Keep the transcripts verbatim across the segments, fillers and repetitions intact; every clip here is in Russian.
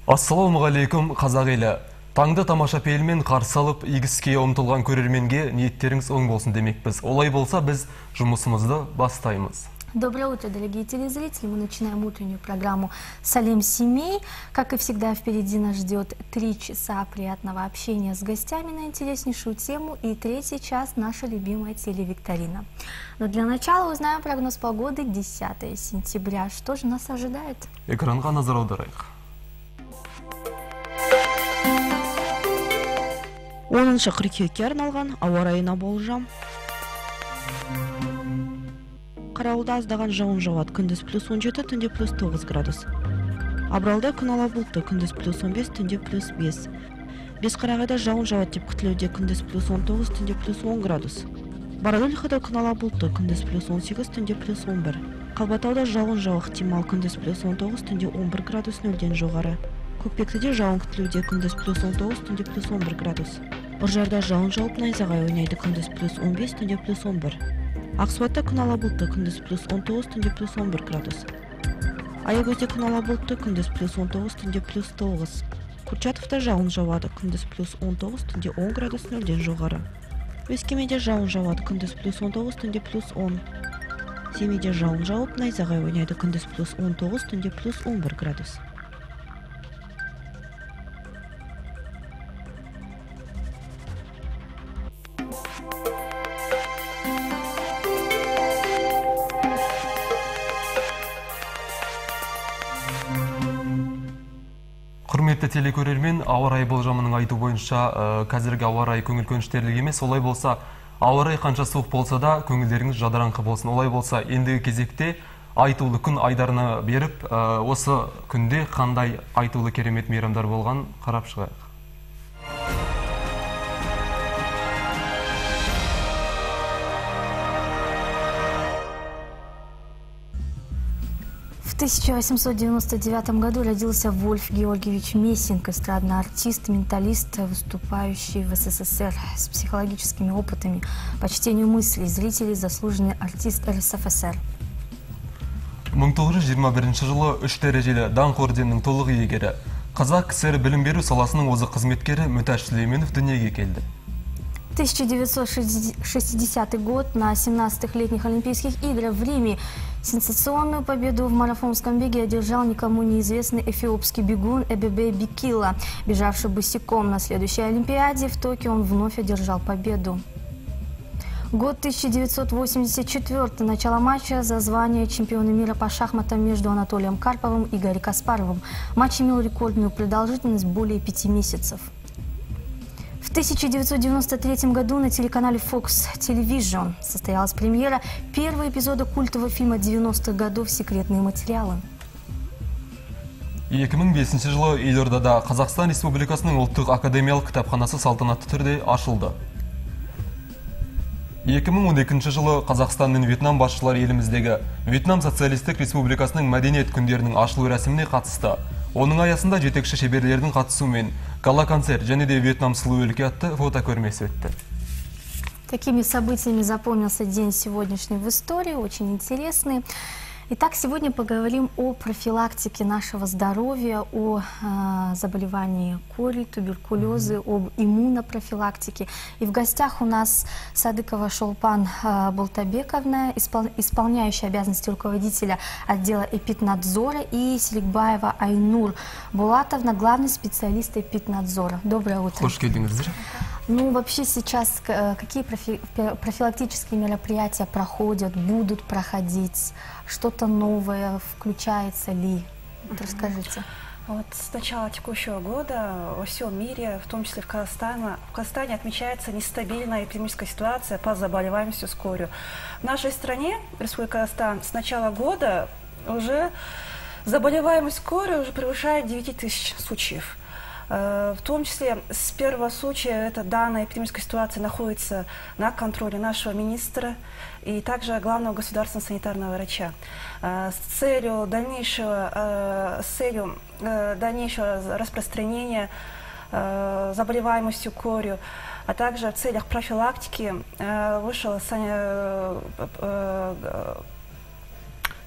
Ассалаумағалейкум, қазақ елі. Таңды тамаша пейілмен қарсы алып, игіске ұмтылған көрерменге ниеттеріңіз оң болсын демекпіз. Олай болса, біз жұмысымызды бастаймыз. Доброе утро, дорогие телезрители. Мы начинаем утреннюю программу «Салем семей». Как и всегда, впереди нас ждет три часа приятного общения с гостями на интереснейшую тему и третий час – наша любимая телевикторина. Но для начала узнаем прогноз погоды десятого сентября. Что же нас ожидает? Экранға назар аударайық. оныншы қыркүйекке арналған ауа райына болжам. Қарауылда аздаған жауын жауады, күндіз плюс он жеті, түнде плюс тоғыз градус. Абралда күн ала бұлтты, күндіз плюс он бес, түнде плюс бес. Бесқарағайда жауын жауады деп күтілуде, күндіз плюс он тоғыз, түнде плюс он градус. Бородулихада күн ала бұлтты, күндіз плюс он сегіз, түнде плюс он бір. Қалбатауда жауын жауы ықтимал, күндіз плюс он тоғыз, түнде он бір градус нөлден жоғары. Көкпектіде жауын күтілуде, күндіз плюс он тоғыз, түнде плюс он бір градус. Үржарда жауын жауып найзағай ойнайды, күндіз плюс он бес, түнде плюс он бір. Ақсуатта күн ала бұлтты, күндіз плюс он тоғыз, түнде плюс он бір градус. Аягөзде күн ала бұлтты, күндіз плюс он тоғыз, түнде плюс тоғыз. Курчатовта жауын жауады, күндіз плюс он тоғыз, түнде он градус нөлден жоғары. Өскемеде жауын жауады, күндіз плюс он тоғыз, түнде плюс он. Семейде жауын жауып найзағай ойнайды, күндіз плюс он тоғыз, түнде плюс он бір градус. Құрметті телекөрермен, ауа райы болжамының айту бойынша қазіргі ауа райы көңіл көншітерлік емес. Олай болса, ауа райы қанша суық болса да, көңілдеріңіз жадыраңқы болсын. Олай болса, ендігі кезекте айтулы күн айдарына беріп, осы күнде қандай айтулы керемет мейрамдар болған қарап шығайық. В тысяча восемьсот девяносто девятом году родился Вольф Георгиевич Мессинг, эстрадный артист, менталист, выступающий в СССР с психологическими опытами по чтению мыслей зрителей, заслуженный артист РСФСР. мың тоғыз жүз жиырма бірінші жылы үш дәрежелі даңқ орденінің толық иегері, Қазақ КСР білім беру саласының озық қызметкері Мүтәш Сүлейменов дүниеге келді. тысяча девятьсот шестидесятый год на семнадцатых летних Олимпийских играх в Риме сенсационную победу в марафонском беге одержал никому неизвестный эфиопский бегун Эбебе Бикила. Бежавший босиком на следующей Олимпиаде в Токио, он вновь одержал победу. Год тысяча девятьсот восемьдесят четвёртый. Начало матча за звание чемпиона мира по шахматам между Анатолием Карповым и Гарри Каспаровым. Матч имел рекордную продолжительность более пяти месяцев. В тысяча девятьсот девяносто третьем году на телеканале Fox Television состоялась премьера первого эпизода культового фильма девяностых годов «Секретные материалы». екі мың бесінші жылы Елордада Қазақстан Республикасының ұлттық академиялық кітапханасы салтанатты түрде ашылды. екі мың он екінші жылы Қазақстан мен Вьетнам басшылары еліміздегі Вьетнам Социалистік Республикасының мәдениет күндерінің ашылу рәсіміне қатысты. Оның аясында жетекші шеберлердің қатысуымен гала-концерт және де Вьетнам сұлу өлке атты фотокөрмесі өтті. Такими событиями запомнился день сегодняшний в истории, очень интересный. Итак, сегодня поговорим о профилактике нашего здоровья, о э, заболевании кори, туберкулеза, об иммунопрофилактике. И в гостях у нас Садыкова Шолпан э, Болтабековна, испол, исполняющая обязанности руководителя отдела эпиднадзора, и Селикбаева Айнур Булатовна, главный специалист эпиднадзора. Доброе утро. Хош келдіңіздер. Ну, вообще сейчас какие профи профилактические мероприятия проходят, будут проходить? Что-то новое включается ли? Вот расскажите. Вот с начала текущего года во всем мире, в том числе в Казахстане, в Казахстане отмечается нестабильная эпидемическая ситуация по заболеваемости с корью. В нашей стране, Республика Казахстан, с начала года уже заболеваемость корью уже превышает девять тысяч случаев. В том числе с первого случая эта данная эпидемическая ситуация находится на контроле нашего министра и также главного государственного санитарного врача. С целью дальнейшего, с целью дальнейшего распространения заболеваемостью корью, а также в целях профилактики вышел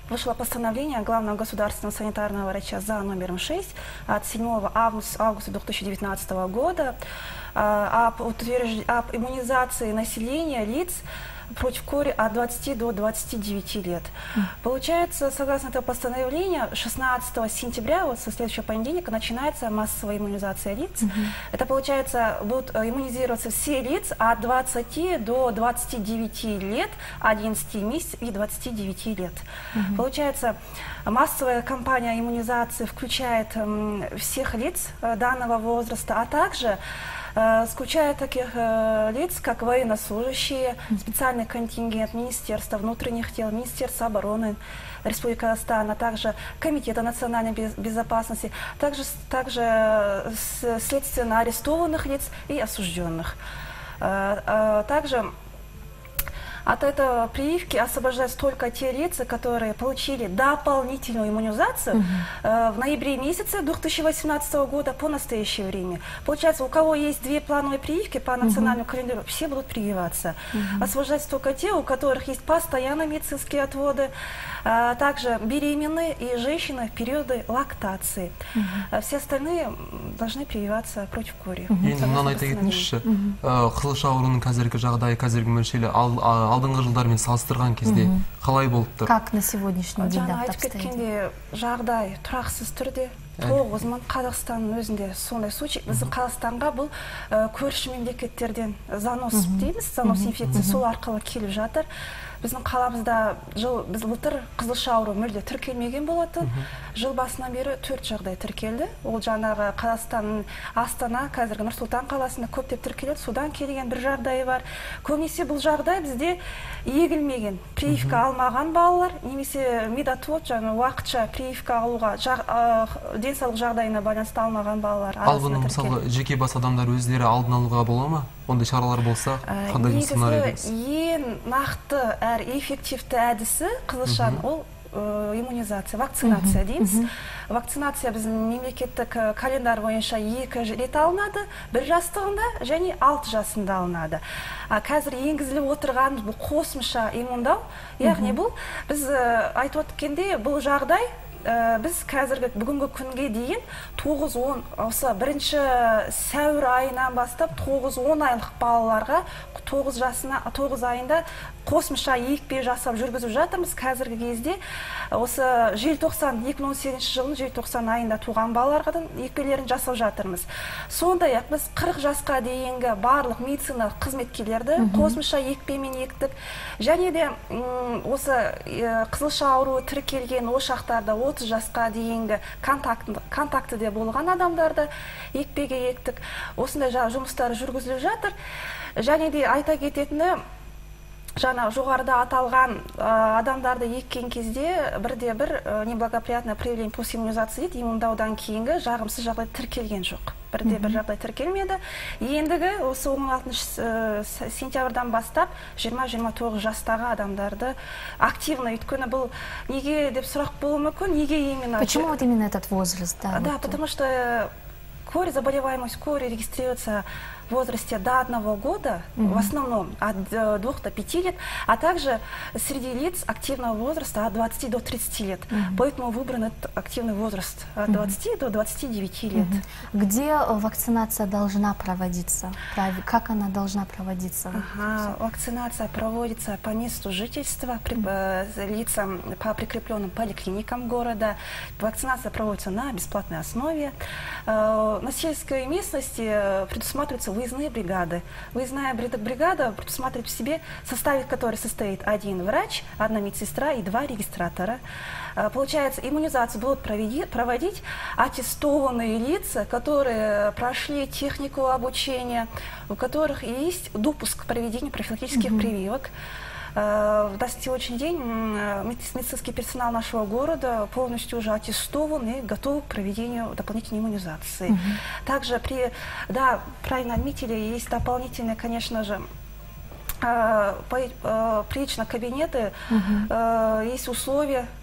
вышло постановление главного государственного санитарного врача за номером шесть от седьмого августа две тысячи девятнадцатого года об, утвержд... об иммунизации населения лиц против кори от двадцати до двадцати девяти лет. Mm. Получается, согласно этого постановления, шестнадцатого сентября, вот со следующего понедельника, начинается массовая иммунизация лиц. Mm-hmm. Это, получается, будут иммунизироваться все лица от двадцати до двадцати девяти лет, одиннадцати месяцев и двадцати девяти лет. Mm-hmm. Получается, массовая кампания иммунизации включает м, всех лиц э, данного возраста, а также включая таких э, лиц, как военнослужащие, специальный контингент Министерства внутренних дел, Министерства обороны Республики Казахстан, а также Комитета национальной безопасности, также, также следственно арестованных лиц и осужденных. Э, э, также от этого прививки освобождаются только те лица, которые получили дополнительную иммунизацию uh-huh. э, в ноябре месяце две тысячи восемнадцатого года по настоящее время. Получается, у кого есть две плановые прививки по национальному uh-huh. календарю, все будут прививаться. Uh-huh. Освобождаются только те, у которых есть постоянные медицинские отводы, а также беременные и женщины в периоды лактации. Uh-huh. Все остальные должны прививаться против кори. Мынаны айта кетіңізші, қызылша ауруының қазіргі жағдайы, қазіргі мөлшері алдыңғы жылдармен салыстырған кезде қалай болып тұр? Как на сегодняшний день жаңа айтып кеткенде жағдай тұрақсыз түрде. тоғыз мың Қазақстанның өзінде сондай случай. Біздің Қазақстанға бұл көрші мемлекеттерден занос дейміз, занос инфекция сол арқылы келіп жатыр. Біздің қаламызда жыл біз былтыр қызылша ауру мүлде тіркелмеген болатын. Жыл басынан бері төрт жағдай тіркелді. Ол жаңағы Қазақстанның Астана, қазіргі Нұр-Сұлтан қаласында көптеп тіркеледі. Судан келген бір жағдай бар. Көбінесе бұл жағдай бізде егілмеген, прививка алмаған балалар, немесе медотвод, жаңа уақытша прививка алуға денсаулық жағдайына байланысты алмаған балалар. Ал бұны мысалы жеке бас адамдар өздері алдын алуға бола ма? Ондай шаралар болса, қандай сценарий дейсіз? Ең нақты әрі эффективті әдісі қызылшаның ол иммунизация, вакцинация дейміз. Вакцинация біздің мемлекеттік календар бойынша екі рет алынады, бір жастығында және алты жасында алынады. Қазір енгізіліп отырған бұл қосымша иммундау, яғни бұл біз айтып өткенде бұл жағдай біз қазіргі бүгінгі күнге дейін тоғыз он осы бірінші сәуір айынан бастап тоғыз он айлық балаларға тоғыз жасына тоғыз айында қосымша екпе жасап жүргізіп жатырмыз. Қазіргі кезде осы желтоқсан екі мың он сегізінші жылдың желтоқсан айында туған балаларға екпелерін жасап жатырмыз. Сондай-ақ біз қырық жасқа дейінгі барлық медицина қызметкерлерді қосымша екпемен ектік. Және де осы қызылша ауруы тіркелген ошақтарда отыз жасқа дейінгі контактіде болған адамдарды екпеге ектік. Осындай жұмыстары жүргізіліп жатыр. Және де айта кететіні, жаңа жоғарыда аталған адамдарды еккен кезде бірде бір неблагоприятное проявление после иммунизации дейді, иммундаудан кейінгі жағымсыз жағдай тіркелген жоқ. Бірде бір жағдай тіркелмеді. Ендігі осы он алтыншы сентябрьдан бастап жиырма жиырма тоғыз жастағы адамдарды активно, өйткені бұл неге деп сұрақ болуы мүмкін, неге именно... Почему вот именно этот возраст? Да, да, потому что кори, заболеваемость кори регистрируется в возрасте до одного года, mm-hmm. в основном от двух до пяти лет, а также среди лиц активного возраста от двадцати до тридцати лет. Mm-hmm. Поэтому выбран этот активный возраст от двадцати mm-hmm. до двадцати девяти лет. Mm-hmm. Где вакцинация должна проводиться? Как она должна проводиться? Ага, вакцинация проводится по месту жительства, mm-hmm. лицам по прикрепленным поликлиникам города. Вакцинация проводится на бесплатной основе. На сельской местности предусматриваются выездные бригады. Выездная бригада предусматривает в себе состав, который состоит один врач, одна медсестра и два регистратора. Получается, иммунизацию будут проводить аттестованные лица, которые прошли технику обучения, у которых есть допуск к проведению профилактических mm-hmm. прививок. В сегодняшний день медицинский персонал нашего города полностью уже аттестован и готов к проведению дополнительной иммунизации. Mm-hmm. Также, при, да, правильно отметили, есть дополнительные, конечно же, прилично кабинеты, uh-huh. есть условия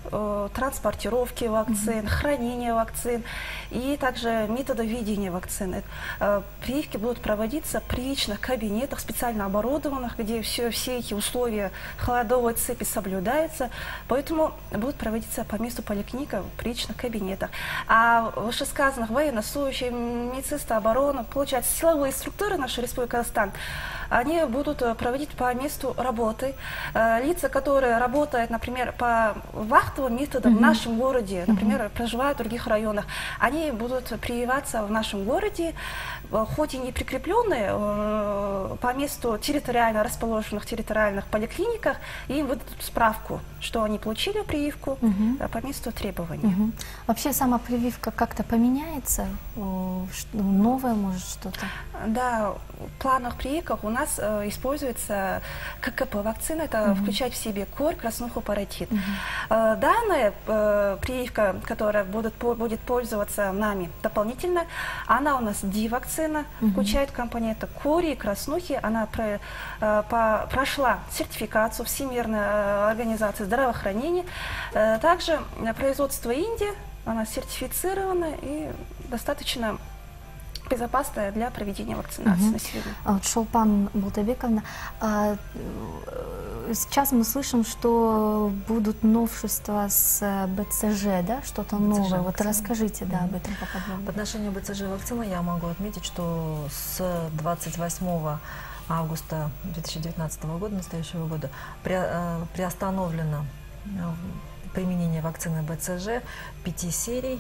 э, транспортировки вакцин, mm-hmm. хранения вакцин и также методы ведения вакцин. Э, прививки будут проводиться в прививочных кабинетах, специально оборудованных, где все, все эти условия холодовой цепи соблюдаются, поэтому будут проводиться по месту поликлиника в прививочных кабинетах. А вышесказанных военнослужащих, медицинской обороны, получается, силовые структуры нашей Республики Казахстан, они будут проводить по месту работы. Лица, которые работают, например, по вахтовым методам mm-hmm. в нашем городе, например, mm-hmm. проживают в других районах, они будут прививаться в нашем городе, хоть и не прикрепленные по месту территориально расположенных территориальных поликлиниках, и им выдадут справку, что они получили прививку mm-hmm. по месту требований. Mm-hmm. Вообще сама прививка как-то поменяется? Новое, может, что-то? Да, в плановых прививках у нас э, используется ККП-вакцина, это mm-hmm. включает в себе корь, краснуху, паротит. Mm-hmm. э, данная э, прививка, которая будет, по, будет пользоваться нами дополнительно, она у нас ди-вакцина, mm-hmm. включает компоненты кори и краснухи, она про, э, по, прошла сертификацию Всемирной организации здравоохранения. Э, также производство Индии, она сертифицирована и достаточно безопасная для проведения вакцинации угу. населения. Вот, Шолпан Бултабековна, а, сейчас мы слышим, что будут новшества с БЦЖ, да, что-то новое. Вот расскажите, да, об этом поподробнее. В отношении БЦЖ вакцины я могу отметить, что с двадцать восьмого августа две тысячи девятнадцатого года, настоящего года, приостановлено применение вакцины БЦЖ пяти серий,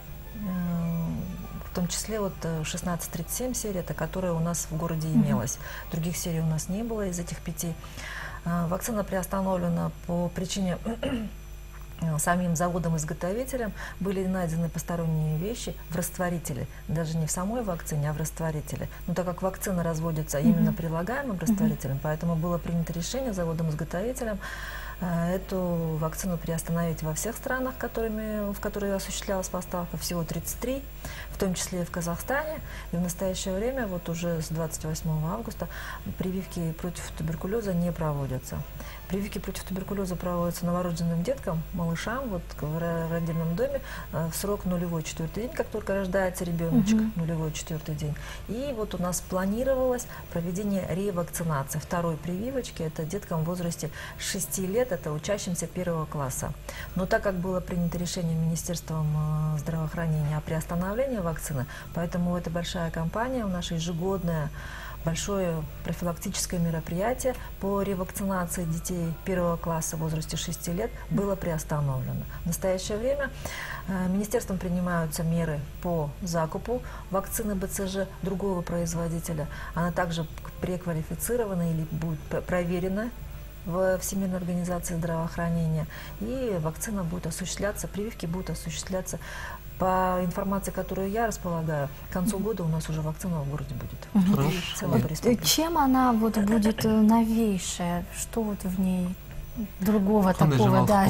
в том числе вот шестнадцать тридцать семь серия, это которая у нас в городе имелась. Mm-hmm. Других серий у нас не было из этих пяти. Вакцина приостановлена по причине самим заводом-изготовителем были найдены посторонние вещи в растворителе, даже не в самой вакцине, а в растворителе. Но так как вакцина разводится mm-hmm. именно прилагаемым растворителем, mm-hmm. поэтому было принято решение заводом-изготовителем эту вакцину приостановить во всех странах, которыми, в которые осуществлялась поставка, всего тридцать три, в том числе и в Казахстане. И в настоящее время, вот уже с двадцать восьмого августа, прививки против туберкулеза не проводятся. Прививки против туберкулеза проводятся новорожденным деткам, малышам, вот в родильном доме, в срок нулевой четвертый день, как только рождается ребеночек, угу. нулевой четвертый день. И вот у нас планировалось проведение ревакцинации, второй прививочки, это деткам в возрасте шести лет, это учащимся первого класса. Но так как было принято решение Министерством здравоохранения о приостановлении вакцины, поэтому это большая кампания, у нас ежегодная, большое профилактическое мероприятие по ревакцинации детей первого класса в возрасте шести лет было приостановлено. В настоящее время э, министерством принимаются меры по закупу вакцины БЦЖ другого производителя. Она также преквалифицирована или будет проверена в Всемирной организации здравоохранения. И вакцина будет осуществляться, прививки будут осуществляться. По информации, которую я располагаю, к концу года у нас уже вакцина в городе будет. Вот, чем она вот будет новейшая? Что вот в ней другого такого, да?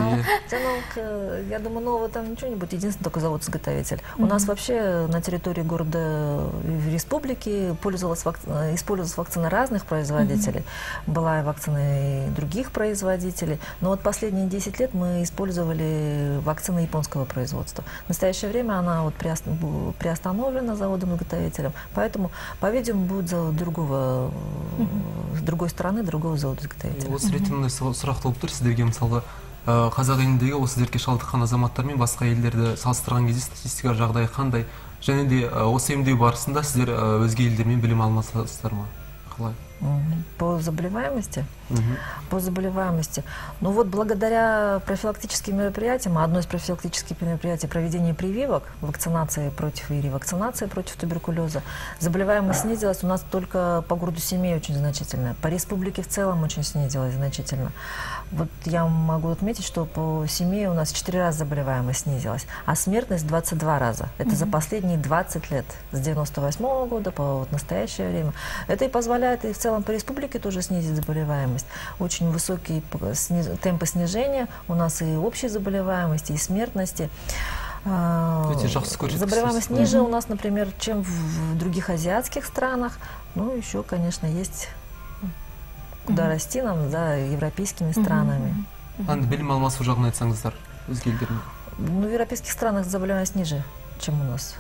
Я думаю, нового там ничего не будет, единственное только завод-изготовитель. У нас вообще на территории города и республики использовалась вакцина разных производителей. Была и вакцина и других производителей. Но вот последние десять лет мы использовали вакцины японского производства. В настоящее время она вот приостановлена заводом-изготовителем, поэтому, по-видимому, будет завод другого, с другой стороны, другого завода-изготовителя. Сұрақ толып тұр сіздерге, мысалы қазақ еліндегі осы дертке шалдыққан азаматтар мен басқа елдерді салыстырған кезде статистика жағдайы қандай, және де осы емдеу барысында сіздер өзге елдермен білім алмасыздар ма? Қалай? По заболеваемости? Угу. По заболеваемости. Ну вот благодаря профилактическим мероприятиям, одно из профилактических мероприятий проведения прививок, вакцинации против и ревакцинации против туберкулеза, заболеваемость снизилась у нас только по городу Семей очень значительно. По республике в целом очень снизилась значительно. Вот я могу отметить, что по Семей у нас четыре раза заболеваемость снизилась, а смертность двадцать два раза. Это угу. за последние двадцать лет, с девяносто восьмого года по вот настоящее время. Это и позволяет и в целом по республике тоже снизить заболеваемость. Очень высокие темпы снижения у нас и общей заболеваемости, и смертности. Заболеваемость ниже у нас, например, чем в других азиатских странах. Ну, еще, конечно, есть куда расти нам за европейскими странами. Аны білім алмасу жағын айтсаңыздар, өзге елдермен. Ну, в европейских странах заболеваемость ниже, чем у нас.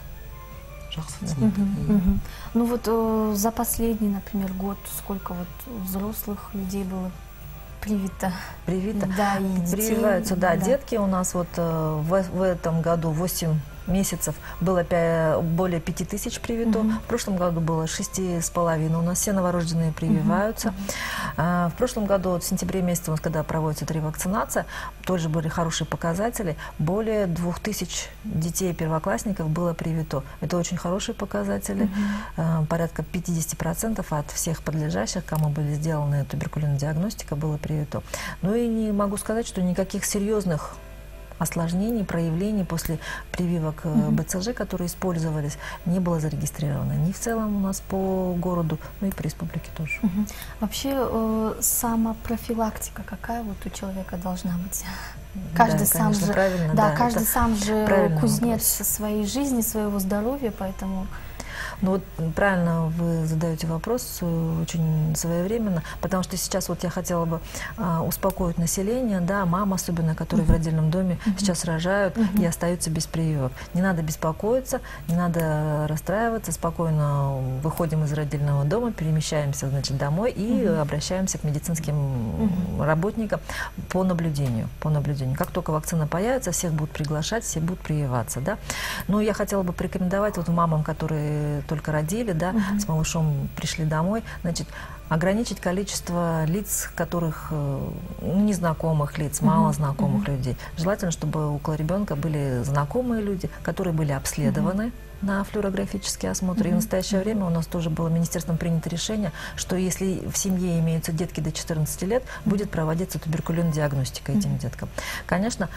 Ну вот э, за последний, например, год сколько вот взрослых людей было привито? Привито? Да, и детей. Прививаются, да, да, детки у нас вот э, в, в этом году восемь месяцев было более пяти тысяч привито. Uh-huh. В прошлом году было шести с половиной. У нас все новорожденные прививаются. Uh-huh. А, в прошлом году, вот в сентябре месяце, у нас, когда проводится ревакцинация, тоже были хорошие показатели. Более двух тысяч детей первоклассников было привито. Это очень хорошие показатели. Uh-huh. а, порядка пятьдесят процентов от всех подлежащих, кому были сделаны туберкулезная диагностика, было привито. Ну и не могу сказать, что никаких серьезных осложнений, проявлений после прививок mm-hmm. БЦЖ, которые использовались, не было зарегистрировано. Ни в целом у нас по городу, ну и по республике тоже. Mm-hmm. Вообще э, самопрофилактика какая вот у человека должна быть? Каждый да, сам конечно, же, правильно, да, да, каждый сам же кузнец вопрос. Своей жизни, своего здоровья, поэтому... Ну вот правильно вы задаете вопрос, очень своевременно, потому что сейчас вот я хотела бы а, успокоить население, да, мам особенно, которые uh-huh. в родильном доме uh-huh. сейчас рожают uh-huh. и остаются без прививок. Не надо беспокоиться, не надо расстраиваться, спокойно выходим из родильного дома, перемещаемся, значит, домой и uh-huh. обращаемся к медицинским uh-huh. работникам по наблюдению, по наблюдению. Как только вакцина появится, всех будут приглашать, все будут прививаться, да. Но я хотела бы порекомендовать вот мамам, которые только родили, да, uh-huh. с малышом пришли домой, значит, ограничить количество лиц, которых, ну, незнакомых лиц, uh-huh. мало знакомых uh-huh. людей. Желательно, чтобы около ребенка были знакомые люди, которые были обследованы uh-huh. на флюорографический осмотр. Uh-huh. И в настоящее время у нас тоже было министерством принято решение, что если в семье имеются детки до четырнадцати лет, uh-huh. будет проводиться туберкулезная диагностика этим uh-huh. деткам. Конечно,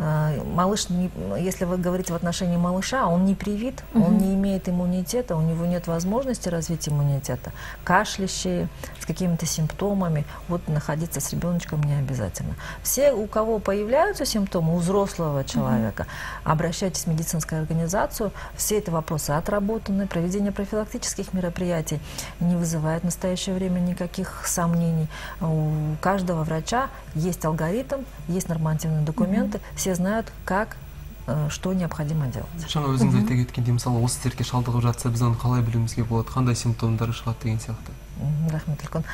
малыш, если вы говорите в отношении малыша, он не привит, uh-huh. он не имеет иммунитета, у него нет возможности развить иммунитета. Кашлящие, с какими-то симптомами, вот находиться с ребеночком не обязательно. Все, у кого появляются симптомы, у взрослого человека, uh-huh. обращайтесь в медицинскую организацию, все это вопросы отработаны, проведение профилактических мероприятий не вызывает в настоящее время никаких сомнений. У каждого врача есть алгоритм, есть нормативные документы, mm-hmm. все знают, как, что необходимо делать. Жаңа өзіңіз айта кеткендей, мысалы осы дертке шалдығып жатса, біз оны қалай білуімізге болады, қандай симптомдары шығады деген сияқты. Рахмет, Илькон.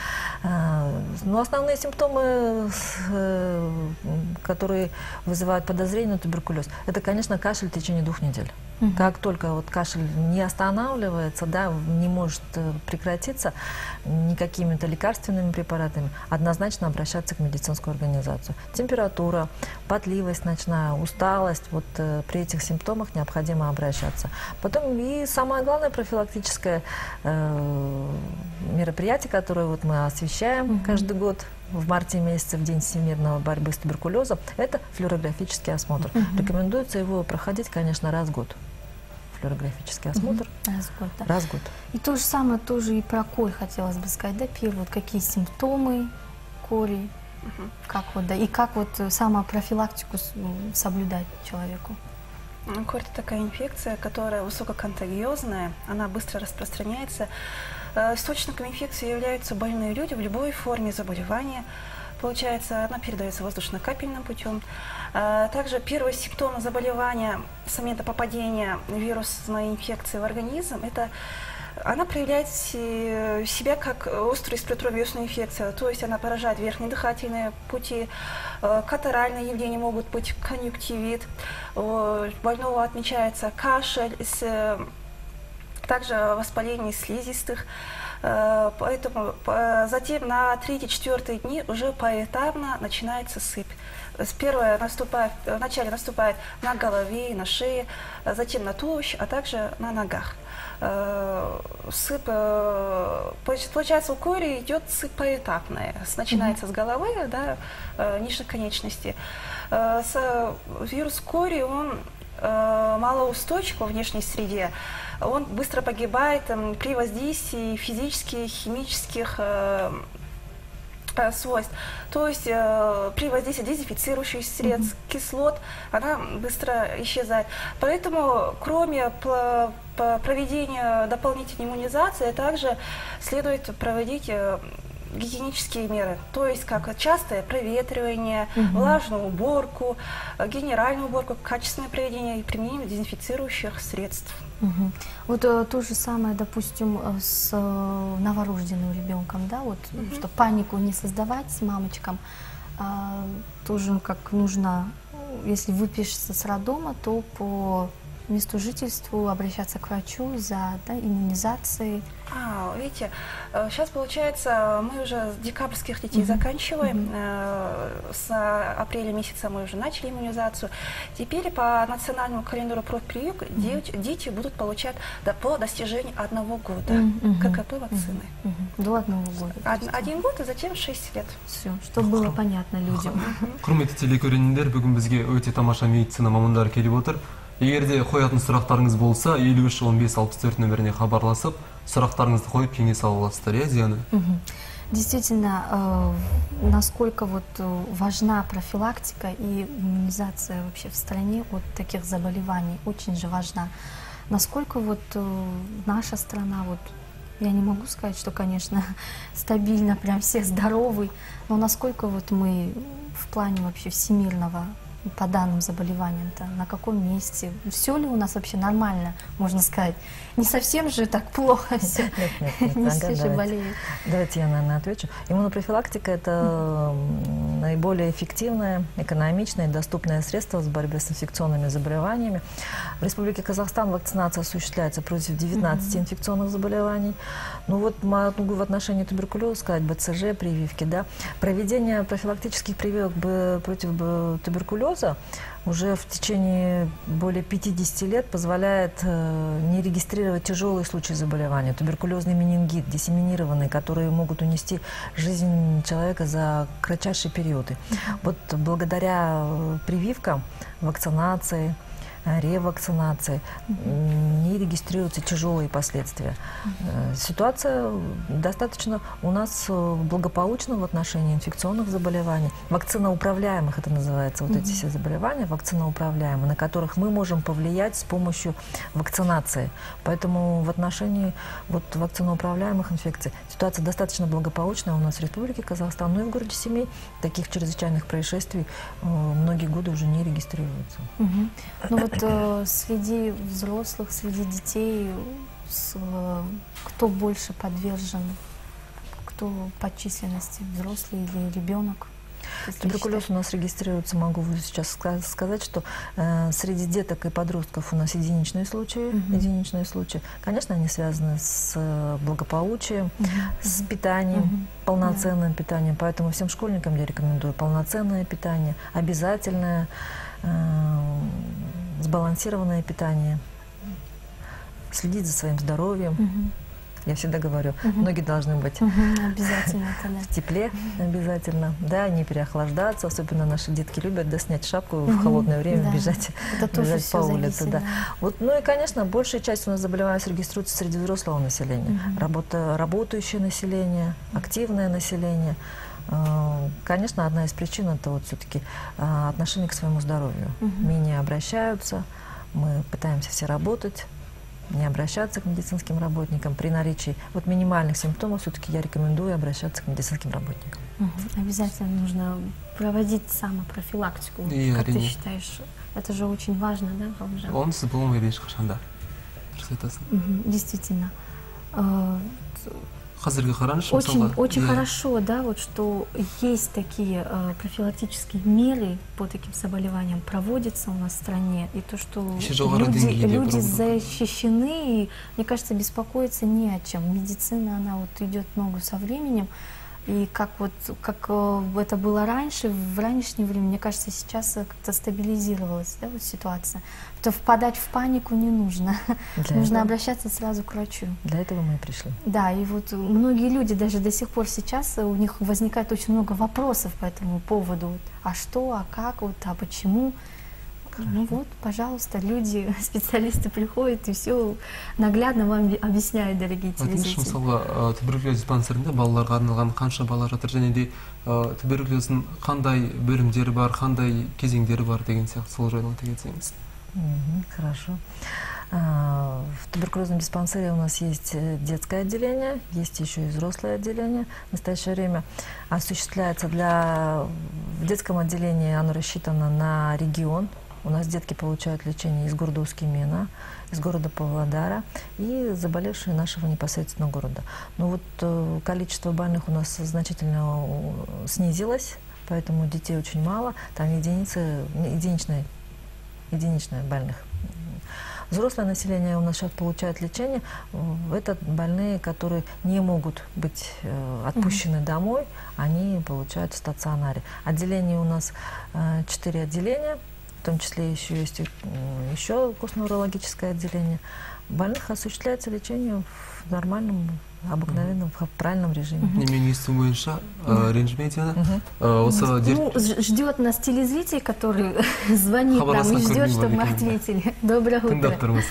Ну, основные симптомы, которые вызывают подозрение на туберкулез, это, конечно, кашель в течение двух недель. Uh-huh. Как только вот кашель не останавливается, да, не может прекратиться никакими-то лекарственными препаратами, однозначно обращаться к медицинскую организацию. Температура, потливость ночная, усталость, вот э, при этих симптомах необходимо обращаться. Потом и самое главное профилактическое э, мероприятие, которое вот мы освещаем uh-huh. каждый год в марте месяце, в День всемирной борьбы с туберкулезом, это флюорографический осмотр. Uh-huh. Рекомендуется его проходить, конечно, раз в год. Флюорографический осмотр. Uh-huh. Раз в год, да. Раз в год. И то же самое тоже и про корь хотелось бы сказать, да, первое, вот какие симптомы кори, uh-huh. как вот, да, и как вот самопрофилактику соблюдать человеку. Корь – это такая инфекция, которая высококонтагиозная, она быстро распространяется. Источником инфекции являются больные люди в любой форме заболевания. Получается, она передается воздушно-капельным путем. Также первые симптомы заболевания с момента попадения вирусной инфекции в организм, это она проявляет себя как острая респираторно-вирусная инфекция, то есть она поражает верхние дыхательные пути, катаральные явления могут быть, конъюнктивит, у больного отмечается кашель, также воспаление слизистых. Поэтому затем на третий-четвертый дни уже поэтапно начинается сыпь. Первое наступает, вначале наступает на голове, на шее, затем на туловище, а также на ногах. Сыпь, получается, у кори идет сыпь поэтапная. Начинается mm-hmm. с головы, да, нижних конечностей. Вирус кори, он малоустойчив во внешней среде. Он быстро погибает там, при воздействии физических, химических э, э, свойств. То есть э, при воздействии дезинфицирующих средств, mm-hmm. кислот, она быстро исчезает. Поэтому, кроме проведения дополнительной иммунизации, также следует проводить э, гигиенические меры, то есть как частое проветривание, влажную уборку, э, генеральную уборку, качественное проведение и применение дезинфицирующих средств. Мгм. Вот э, то же самое, допустим, э, с э, новорожденным ребенком, да, вот, чтобы панику не создавать с мамочкам, а, тоже как нужно, э, если выпишется с роддома, то по месту жительства обращаться к врачу за, да, иммунизацией. А, видите, э, сейчас получается, мы уже с декабрьских детей заканчиваем, э, с апреля месяца мы уже начали иммунизацию. Теперь по национальному календарю продпрививок дети, дети будут получать до- по достижении одного года Мгм. ККП вакцины. Мгм. До одного года. Од- Один год и затем шесть лет. Все, чтобы было понятно людям. Құрметті телекөрермендер, бүгін бізге өте тамаша медицина мамандары келіп отыр. Егер де қоятын сұрақтарыңыз болса, елу үш он бес алпыс төрт нөміріне хабарласып, сұрақтарыңызды қойып кеңес ала аласыздар, иә, Диана? Мгм. Действительно, э, насколько вот э, важна профилактика и иммунизация вообще в стране от таких заболеваний, очень же важна. Насколько вот э, наша страна, вот я не могу сказать, что, конечно, стабильно, прям все здоровы, но насколько вот мы в плане вообще всемирного по данным заболеваниям-то, на каком месте, все ли у нас вообще нормально, можно сказать. Не совсем же так плохо все, Нет, нет, нет, не ага, все же давайте. болеют. Давайте я, наверное, отвечу. Иммунопрофилактика – это м, наиболее эффективное, экономичное и доступное средство с борьбы с инфекционными заболеваниями. В Республике Казахстан вакцинация осуществляется против девятнадцати инфекционных заболеваний. Ну вот могу в отношении туберкулеза сказать, БЦЖ, прививки, да. Проведение профилактических прививок бы- против бы- туберкулеза уже в течение более пятидесяти лет позволяет э, не регистрировать тяжелые случаи заболевания. Туберкулезный менингит, диссеминированный, которые могут унести жизнь человека за кратчайшие периоды. Вот благодаря э, прививкам, вакцинации, э, ревакцинации м, не регистрируются тяжелые последствия. Э, Ситуация достаточно у нас э, благополучна в отношении инфекционных заболеваний. Вакциноуправляемых это называется, вот эти все заболевания, вакциноуправляемые, на которых мы можем повлиять с помощью вакцинации. Поэтому в отношении вот вакциноуправляемых инфекций ситуация достаточно благополучная у нас в Республике Казахстан, ну и в городе Семей таких чрезвычайных происшествий э, многие годы уже не регистрируются. Мгм. Ну вот э, среди взрослых, среди детей, с, э, кто больше подвержен, кто по численности, взрослый или ребенок? Если Туберкулез считать? у нас регистрируется, могу сейчас ска- сказать, что э, среди деток и подростков у нас единичные случаи, Мгм. единичные случаи. Конечно, они связаны с э, благополучием, Мгм. с питанием, Мгм. полноценным питанием. Поэтому всем школьникам я рекомендую полноценное питание, обязательное, э, сбалансированное питание, следить за своим здоровьем. Мгм. Я всегда говорю, Мгм. ноги должны быть Мгм. Обязательно это, да. в тепле обязательно, да, не переохлаждаться, особенно наши детки любят, да, снять шапку в Мгм. холодное время, Да. бежать, Это тоже бежать по все улице, зависит, да. да. Вот, ну и, конечно, большая часть у нас заболеваний регистрируется среди взрослого населения, Мгм. Работа, работающее население, активное население. Э, Конечно, одна из причин это вот все-таки отношение к своему здоровью. Мгм. Менее обращаются, мы пытаемся все работать, не обращаться к медицинским работникам. При наличии вот минимальных симптомов все-таки я рекомендую обращаться к медицинским работникам. Мгм. Обязательно нужно проводить самопрофилактику. И Как ты арине. считаешь, это же очень важно, да, Галымжан? Онсыз болмайды ешқашанда. Дұрыс айтасың. Мгм. Действительно. Э, Қазіргі қараңызшы, Очень, мысалға, очень иә, хорошо, да, вот что есть такие э, профилактические меры по таким заболеваниям проводятся у нас в стране, и то, что Еще жоғары люди, деңгейде люди проводят. защищены, и, мне кажется, беспокоиться не о чем. Медицина, она вот идет ногу со временем, и как вот как э, это было раньше, в раннее время, мне кажется, сейчас э, как-то стабилизировалась, да, вот ситуация. То впадать в панику не нужно, Для нужно этого- обращаться сразу к врачу. Для этого мы и пришли. Да, и вот многие люди даже до сих пор сейчас, у них возникает очень много вопросов по этому поводу. Вот, а что, а как, вот, а почему? Ну вот, пожалуйста, люди, специалисты приходят и все наглядно вам ви- объясняют, дорогие айтыңызшы, телезрители. мысалға, ә, туберкулез диспансерінде балаларға арналған қанша бала жатыр, және де ә, туберкулездің қандай бөлімдері бар, қандай кезеңдері бар деген сияқты сол жайлы айта кетсеңіз. Мгм, хорошо. В туберкулезном диспансере у нас есть детское отделение, есть еще и взрослое отделение. В настоящее время осуществляется для... В детском отделении оно рассчитано на регион. У нас детки получают лечение из города Ускимена, из города Павлодара и заболевшие нашего непосредственно города. Но вот количество больных у нас значительно снизилось, поэтому детей очень мало. Там единицы, единичные, единичные больных. Взрослое население у нас сейчас получает лечение. Это больные, которые не могут быть э, отпущены mm-hmm. домой, они получают в стационаре. Отделение у нас э, четыре отделения, в том числе еще есть э, еще костно-урологическое отделение. Больных осуществляется лечение в нормальном, обыкновенном, в правильном режиме. Неменгисту бойынша, ренжимейте, ждет нас телезритель, который звонит нам и ждет, чтобы мы ответили. Доброе утро.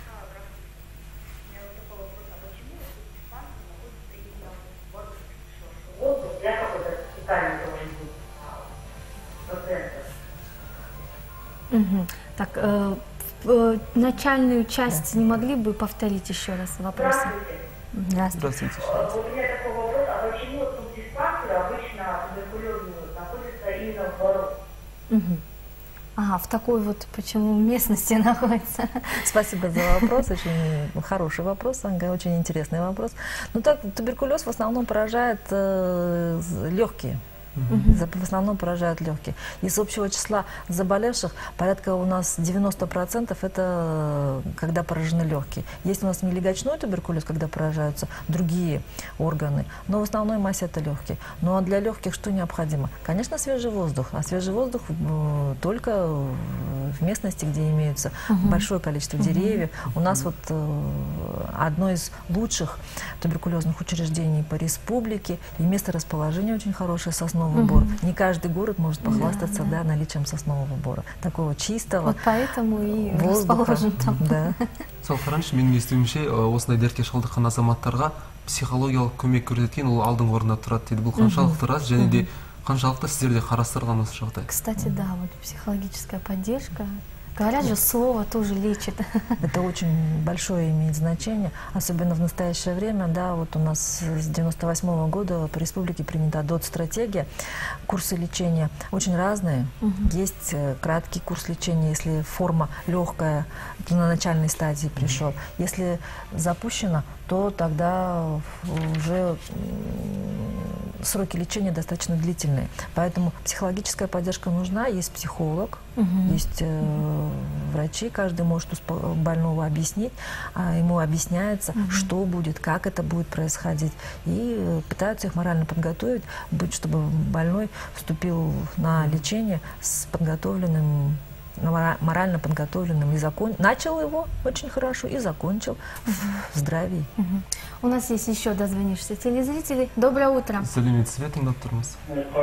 Так, э, э, начальную часть не могли бы повторить еще раз вопросы? Здравствуйте. Здравствуйте. У меня такой вопрос, а почему тут диспансеры обычно туберкулезные находятся именно в ворот? Угу. Ага, в такой вот почему местности находится? Спасибо за вопрос, очень хороший вопрос, Анга, очень интересный вопрос. Ну так, туберкулез в основном поражает э, легкие. Mm-hmm. В основном поражают легкие. Из общего числа заболевших порядка у нас девяносто процентов это когда поражены легкие. Есть у нас нелегочной туберкулез, когда поражаются другие органы, но в основной массе это легкие. Ну а для легких что необходимо? Конечно, свежий воздух. А свежий воздух э, только в местности, где имеются mm-hmm. большое количество mm-hmm. деревьев. У нас вот э, одно из лучших туберкулезных учреждений по республике, и место расположения очень хорошее, сосновый бор. Mm-hmm. Не каждый город может похвастаться да, да. Да, наличием соснового бора. Такого чистого. Вот поэтому и воздуха. Расположен там. Да. Раньше менің естуімше осындай дертке шалдыққан азаматтарға психологиялық көмек көрсеткен ол алдыңғы орында тұрады дейді. Бұл қаншалықты рас және де қаншалықты сіздерде қарастырған осы жағдай? Кстати, да, вот психологическая поддержка. Говорят же, слово тоже лечит. Это очень большое имеет значение, особенно в настоящее время. Да, вот у нас с девяносто восьмого года по республике принята ДОТ-стратегия. Курсы лечения очень разные. Угу. Есть краткий курс лечения, если форма легкая, на начальной стадии пришел. Если запущено, то тогда уже сроки лечения достаточно длительные. Поэтому психологическая поддержка нужна. Есть психолог, угу. есть э, врачи, каждый может больного объяснить, а ему объясняется, угу. что будет, как это будет происходить. И пытаются их морально подготовить, чтобы больной вступил на лечение с подготовленным, морально подготовленным и закон... начал его очень хорошо и закончил угу. в здравии. Угу. У нас есть еще дозвонившиеся телезрители. Доброе утро. Салют, Светом, доктор Мус.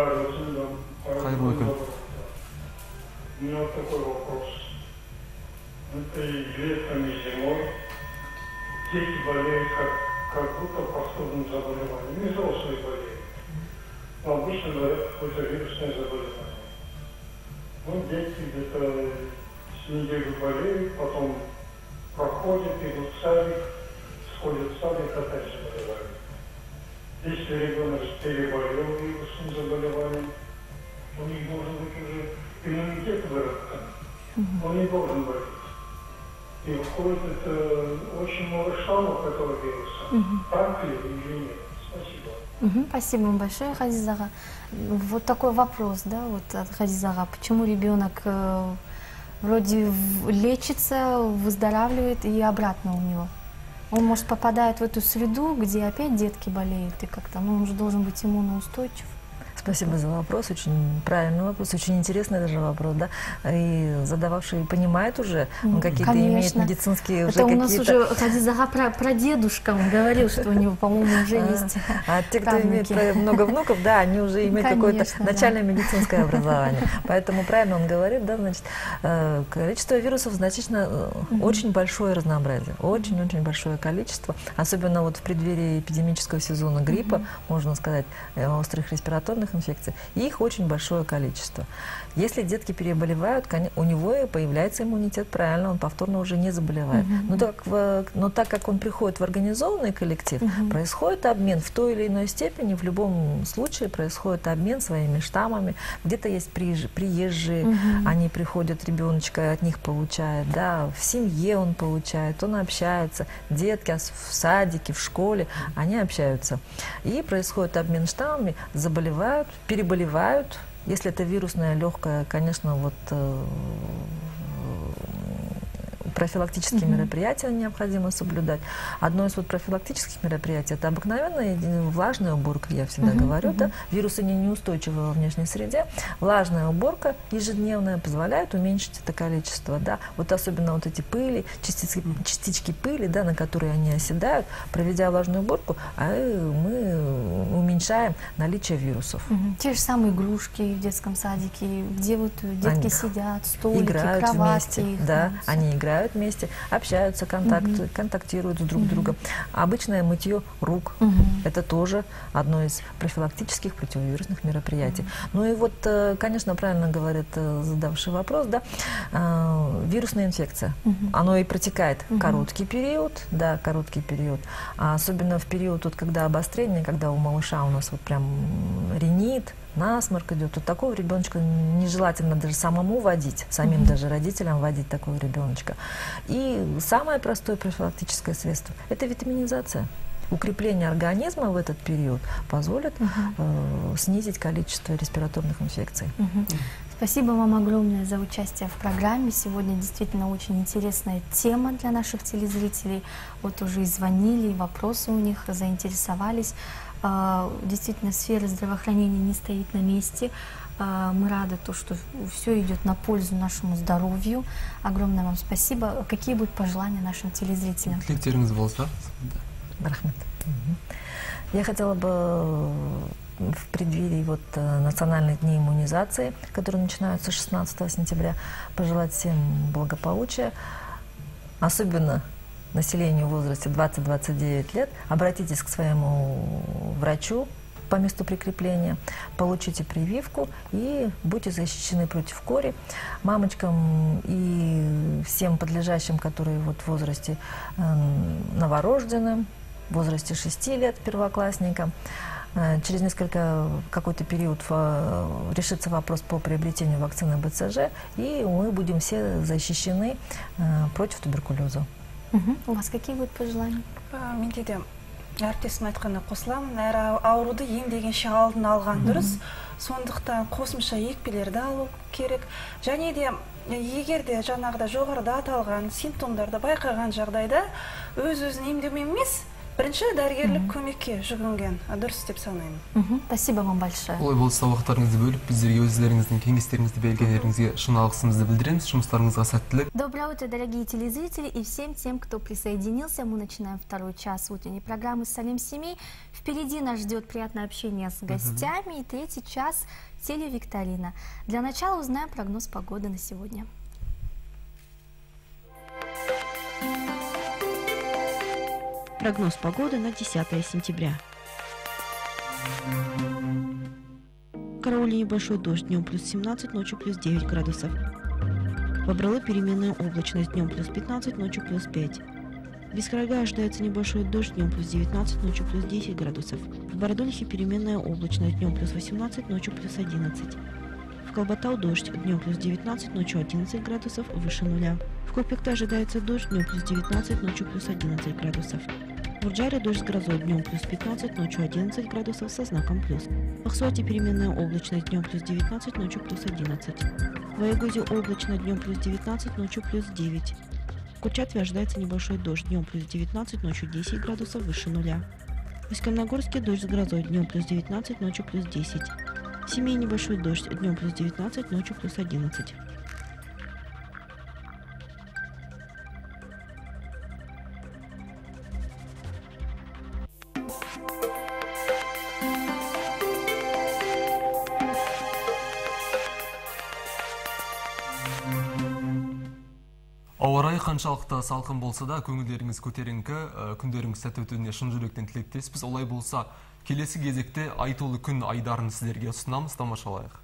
У меня вот такой вопрос. Это и летом, и зимой дети болеют как, как будто простудным заболеванием. Не взрослые болеют. Но обычно говорят, какое-то вирусное заболевание. Ну, дети где-то с неделю болеют, потом проходят, идут в садик, сходят в садик, опять заболевают. Если ребенок переболел вирусным заболеванием, у них должен быть уже иммунитет выработан. Mm-hmm. Он не должен болеть. И выходит это очень много штаммов этого вируса. Mm-hmm. Так ли или нет? Спасибо. Mm-hmm. Спасибо вам большое, Хадизага. Вот такой вопрос, да, вот от Хадизага. Почему ребенок э, вроде лечится, выздоравливает и обратно у него? Он, может, попадает в эту среду, где опять детки болеют, и как-то, ну, он же должен быть иммуноустойчив. Спасибо за вопрос, очень правильный вопрос, очень интересный даже вопрос, да, и задававший понимает уже, он какие-то имеет медицинские уже какие-то... Это у нас уже Хадизага про, про дедушка, он говорил, что у него, по-моему, уже есть А те, кто имеет много внуков, да, они уже имеют какое-то начальное медицинское образование, поэтому правильно он говорит, да, значит, количество вирусов значительно, очень большое разнообразие, очень-очень большое количество, особенно вот в преддверии эпидемического сезона гриппа, можно сказать, острых респираторных инфекций. И их очень большое количество. Если детки переболевают, у него и появляется иммунитет, правильно, он повторно уже не заболевает. Uh-huh. но, так, в, но так как он приходит в организованный коллектив, uh-huh. происходит обмен в той или иной степени, в любом случае происходит обмен своими штаммами. Где-то есть приезжие, uh-huh. они приходят, ребеночка от них получает, да, в семье он получает, он общается, детки в садике, в школе, они общаются. И происходит обмен штаммами, заболевают, переболевают. Если это вирусное легкое, конечно, вот э, профилактические mm-hmm. мероприятия необходимо соблюдать. Одно из вот профилактических мероприятий — это обыкновенная влажная уборка, я всегда mm-hmm. говорю. Mm-hmm. Да? Вирусы не неустойчивы во внешней среде. Влажная уборка ежедневная позволяет уменьшить это количество. Да? Вот особенно вот эти пыли, частички, частички пыли, да, на которые они оседают, проведя влажную уборку, мы уменьшаем наличие вирусов. Mm-hmm. Те же самые игрушки в детском садике, где вот детки они сидят, столики, играют кровати. Вместе, да, они играют вместе, общаются, контакт, угу. контактируют друг с угу. другом. Обычное мытье рук угу. – это тоже одно из профилактических противовирусных мероприятий. Угу. Ну и вот, конечно, правильно говорит задавший вопрос, да, вирусная инфекция. Угу. Оно и протекает угу. короткий период, да, короткий период. А особенно в период, вот, когда обострение, когда у малыша у нас вот прям ринит, насморк идет, то такого ребеночка нежелательно даже самому водить, самим mm-hmm. даже родителям водить такого ребеночка. И самое простое профилактическое средство – это витаминизация. Укрепление организма в этот период позволит mm-hmm. э, снизить количество респираторных инфекций. Mm-hmm. Спасибо вам огромное за участие в программе. Сегодня действительно очень интересная тема для наших телезрителей. Вот уже и звонили, и вопросы у них заинтересовались. Действительно, сфера здравоохранения не стоит на месте. Мы рады, то, что все идет на пользу нашему здоровью. Огромное вам спасибо. Какие будут пожелания нашим телезрителям? Я хотела бы в преддверии вот национальных дней иммунизации, которые начинаются шестнадцатого сентября, пожелать всем благополучия, особенно населению в возрасте двадцать-двадцать девять лет. Обратитесь к своему врачу по месту прикрепления, получите прививку и будьте защищены против кори. Мамочкам и всем подлежащим, которые вот в возрасте э, новорожденным, в возрасте шести лет первоклассникам, э, через несколько, какой-то период э, решится вопрос по приобретению вакцины бэ цэ жэ, и мы будем все защищены э, против туберкулеза. Угу. У вас какие будут пожелания? Мен де әріптесім айтқанына қосыламын. Әр ауруды емдегенше алдын алған дұрыс. Сондықтан қосымша екпелерді алу керек. Және де егер де жаңағыда жоғарыда аталған симптомдарды байқаған жағдайда өз-өзін емдеумен емес, бірінші дәрігерлік көмекке жүгінген дұрыс деп санаймын. Спасибо вам большое. Олай болса, уақыттарыңызды бөліп, біздерге өздеріңіздің кеңестеріңізді бергендеріңізге шын алғысымызды білдіреміз. Жұмыстарыңызға сәттілік. Доброе утро, дорогие телезрители, и всем тем, кто присоединился. Мы начинаем второй час утренней программы «Салим семей». Впереди нас ждет приятное общение с гостями и третий час телевикторина. Для начала узнаем прогноз погоды на сегодня. Прогноз погоды на десятое сентября. В Карауле небольшой дождь, днем плюс семнадцать, ночью плюс девять градусов. Бобралы переменная облачность, днем плюс пятнадцать, ночью плюс пять. В Бескрайгае ожидается небольшой дождь, днем плюс девятнадцать, ночью плюс десять градусов. В Бородулихе переменная облачность, днем плюс восемнадцать, ночью плюс одиннадцать. В Колбатау дождь, днем плюс девятнадцать, ночью одиннадцать градусов, выше нуля. В Копекте ожидается дождь, днем плюс девятнадцать, ночью плюс одиннадцать градусов. В Урджаре дождь с грозой, днем плюс пятнадцать, ночью одиннадцать градусов со знаком плюс. В Ахсуате переменная облачность, днем плюс девятнадцать, ночью плюс одиннадцать. В Аягузе облачно, днем плюс девятнадцать, ночью плюс девять. В Курчатове ожидается небольшой дождь, днем плюс девятнадцать, ночью десять градусов, выше нуля. В Усть-Каменогорске дождь с грозой, днем плюс девятнадцать, ночью плюс десять. В Семей небольшой дождь, днем плюс девятнадцать, ночью плюс одиннадцать. Ауа райы қаншалықты салқын болса да, көңілдеріңіз көтеріңкі, күндеріңіз сәтті өтуіне шын жүректен тілектеспіз. Олай болса, келесі кезекте айтулы күн айдарын сіздерге ұсынамыз, тамашалайық.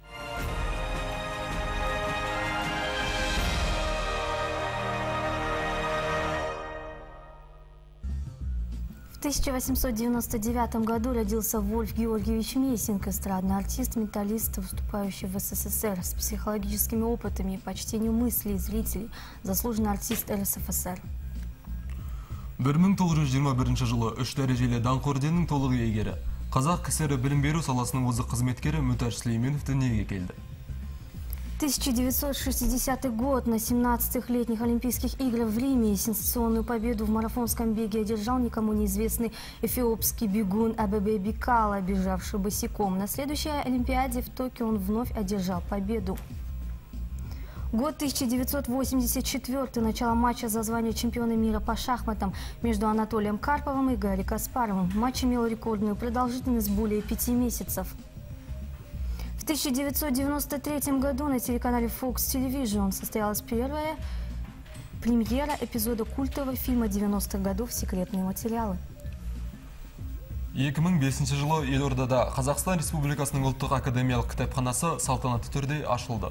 В тысяча восемьсот девяносто девятом году родился Вольф Георгиевич Мессинг, эстрадный артист, металлист, выступающий в СССР с психологическими опытами и почтением мыслей зрителей, заслуженный артист РСФСР. бір мың тоғыз жүз жиырма бірінші жылы үш дәрежелі даңқ орденінің толық иегері, Қазақ КСР білім беру саласының озық қызметкері Муташ Сүлейменов дүниеге келді. тысяча девятьсот шестидесятый год на семнадцатых летних Олимпийских играх в Риме сенсационную победу в марафонском беге одержал никому неизвестный эфиопский бегун Абебе Бикала, бежавший босиком. На следующей Олимпиаде в Токио он вновь одержал победу. Год тысяча девятьсот восемьдесят четвёртый. Начало матча за звание чемпиона мира по шахматам между Анатолием Карповым и Гарри Каспаровым. Матч имел рекордную продолжительность более пяти месяцев. В тысяча девятьсот девяносто третьем году на телеканале Fox Television состоялась первая премьера эпизода культового фильма девяностых годов «Секретные материалы». екі мың бесінші жылы Елордада Қазақстан Республикасының ұлттық академиялық кітапханасы салтанатты түрде ашылды.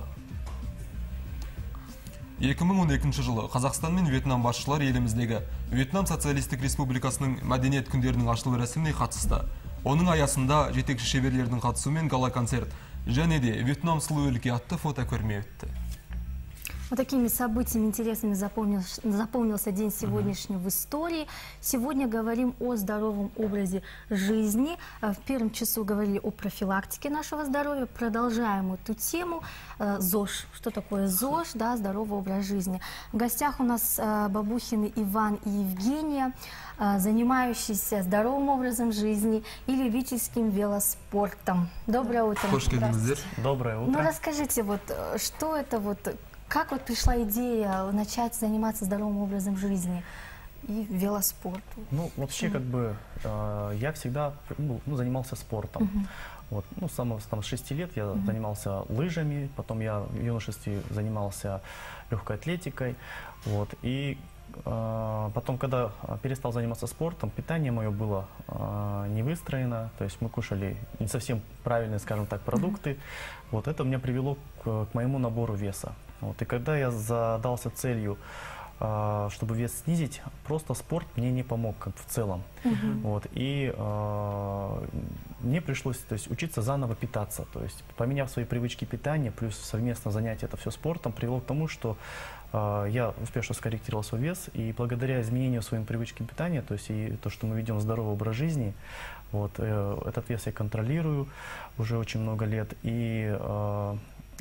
екі мың он екінші жылы Қазақстан мен Вьетнам басшылары еліміздегі Вьетнам Социалистік Республикасының мәдениет күндерінің ашылу рәсіміне қатысты. Оның аясында жетекші шеберлердің қатысуымен гала-концерт және де Вьетнам сұлу өлке атты фотокөрме өтті. Вот такими событиями интересными запомнился, запомнился день сегодняшний в истории. Сегодня говорим о здоровом образе жизни. В первом часу говорили о профилактике нашего здоровья. Продолжаем эту тему. ЗОЖ. Что такое ЗОЖ? Да, здоровый образ жизни. В гостях у нас Бабухины Иван и Евгения, занимающиеся здоровым образом жизни и любительским велоспортом. Доброе утро. Доброе утро. Ну расскажите, вот что это вот... Как вот пришла идея начать заниматься здоровым образом жизни и велоспорту? Ну, вообще, как бы, э, я всегда ну, занимался спортом. Uh-huh. Вот, ну, с самого там, с шести лет я uh-huh. занимался лыжами, потом я в юношестве занимался легкой атлетикой. Вот, и э, потом, когда перестал заниматься спортом, питание мое было э, не выстроено, то есть мы кушали не совсем правильные, скажем так, продукты. Uh-huh. Вот, это меня привело к, к моему набору веса. Вот, и когда я задался целью, э, чтобы вес снизить, просто спорт мне не помог как в целом. Uh-huh. Вот, и э, мне пришлось то есть, учиться заново питаться. То есть, поменяв свои привычки питания, плюс совместно занятие это все спортом, привело к тому, что э, я успешно скорректировал свой вес. И благодаря изменению своим привычкам питания, то есть и то, что мы ведем здоровый образ жизни, вот, э, этот вес я контролирую уже очень много лет. И э,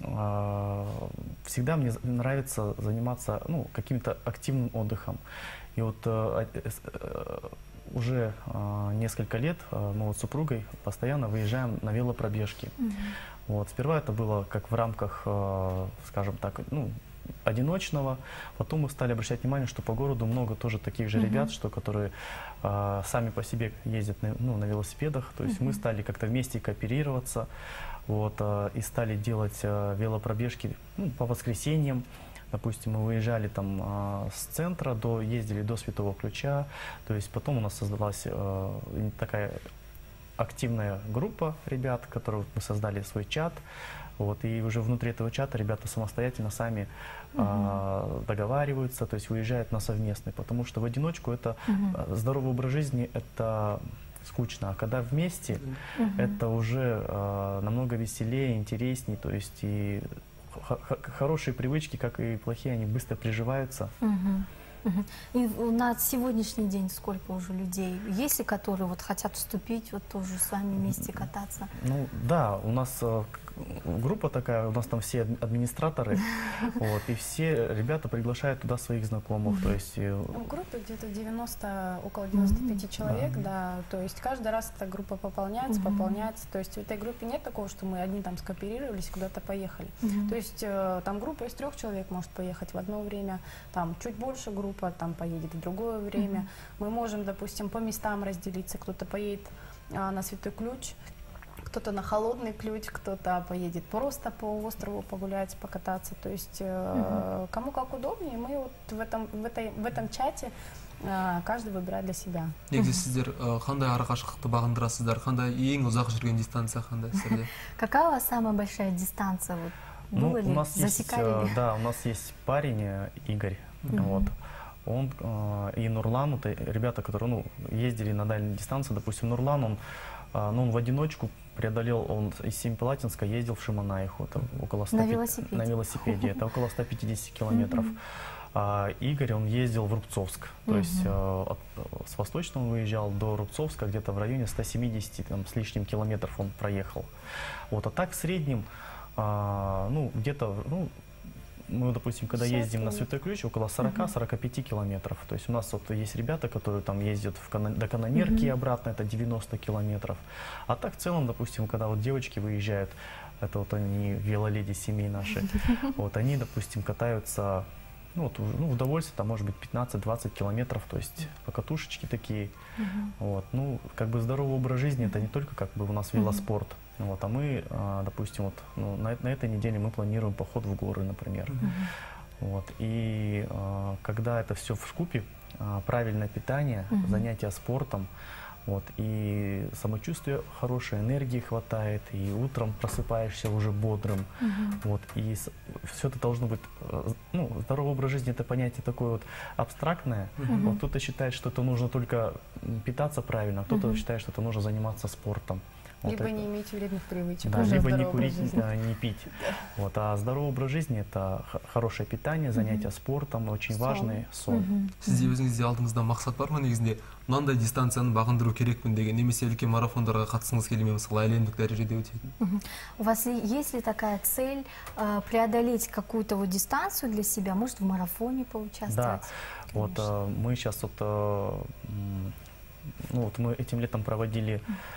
всегда мне нравится заниматься ну, каким-то активным отдыхом. И вот э, э, уже э, несколько лет э, мы вот с супругой постоянно выезжаем на велопробежки. Mm-hmm. Вот, сперва это было как в рамках, э, скажем так, ну, одиночного. Потом мы стали обращать внимание, что по городу много тоже таких же mm-hmm. ребят, что, которые э, сами по себе ездят на, ну, на велосипедах. То есть mm-hmm. мы стали как-то вместе кооперироваться. Вот, э, и стали делать э, велопробежки ну, по воскресеньям. Допустим, мы выезжали там э, с центра, до, ездили до Святого Ключа. То есть потом у нас создалась э, такая активная группа ребят, которые мы создали свой чат. Вот, и уже внутри этого чата ребята самостоятельно сами э, договариваются, то есть выезжают на совместный. Потому что в одиночку это э, здоровый образ жизни, это... скучно, а когда вместе, uh-huh. это уже э, намного веселее, интереснее, то есть и хорошие привычки, как и плохие, они быстро приживаются. Uh-huh. Uh-huh. И на сегодняшний день сколько уже людей есть ли, которые вот хотят вступить, вот тоже с вами вместе кататься? Ну да, у нас э, группа такая, у нас там все администраторы, вот, и все ребята приглашают туда своих знакомых, то есть... В группе где-то девяносто, около девяноста пяти человек, да, то есть каждый раз эта группа пополняется, пополняется, то есть в этой группе нет такого, что мы одни там скооперировались, куда-то поехали, то есть там группа из трех человек может поехать в одно время, там чуть больше группа, там поедет в другое время, мы можем, допустим, по местам разделиться, кто-то поедет а, на Святой Ключ, кто-то на Холодный Ключ, кто-то поедет просто по острову погулять, покататься. То есть э, кому как удобнее. Мы вот в этом, в этой, в этом чате а, каждый выбирает для себя. Негізі сіздер э, қандай ара қашықтықты бағындырасыздар, қандай ең ұзақ жүрген дистанция қандай сіздерде? Какая у вас самая большая дистанция? Вот, Ну, было у ли? нас есть, Засекали э, ли? да, у нас есть парень, э, Игорь, вот. Он э, и Нурлан, это ребята, которые, ну, ездили на дальние дистанции. Допустим, Нурлан, он, э, ну, он в одиночку преодолел, он из Семипалатинска ездил в Шиманаиху, это около ста На пи- велосипеде. на велосипеде, это около ста пятидесяти километров. А Игорь, он ездил в Рубцовск, то есть э, от- с Восточного выезжал до Рубцовска, где-то в районе ста семидесяти там, с лишним километров он проехал. Вот, а так в среднем, а, ну, где-то, ну, мы, допустим, когда Сотни. ездим на Святой Ключ, около сорока-сорока пяти километров. То есть у нас вот есть ребята, которые там ездят в Кана- до Канонерки и обратно, это девяносто километров. А так в целом, допустим, когда вот девочки выезжают, это вот они, велоледи семей наши, вот они, допустим, катаются, ну, вот, ну, в удовольствие, там, может быть, пятнадцать-двадцать километров, то есть покатушечки такие. Вот, ну, как бы здоровый образ жизни, это не только как бы у нас велоспорт. Вот, а мы, а, допустим, вот, ну, на, на этой неделе мы планируем поход в горы, например. Вот, и а, когда это все вкупе, а, правильное питание, занятия спортом, вот, и самочувствие хорошее, энергии хватает, и утром просыпаешься уже бодрым. Вот, и все это должно быть, э, ну, здоровый образ жизни, это понятие такое вот абстрактное. Вот кто-то считает, что это нужно только м, питаться правильно, а кто-то считает, что это нужно заниматься спортом. Вот Либо это- не иметь вредных привычек. да, уже либо не здоровый образ курить, жизни. да, не пить. Вот, а здоровый образ жизни – это х- хорошее питание, занятия спортом, очень Сон. важный сон. Сізде өзіңізде алдыңызда мақсат бар ма негізінде? Мынандай дистанцияны бағындыру керекпін деген, немесе үлкен марафондарға қатысыңыз келе ме, мысалы әлемдік дәрежеде өтетін? У вас и- есть ли такая цель э, преодолеть какую-то вот дистанцию для себя? Может, в марафоне Да, поучаствовать? вот э, мы сейчас вот, э, м, ну вот мы этим летом проводили,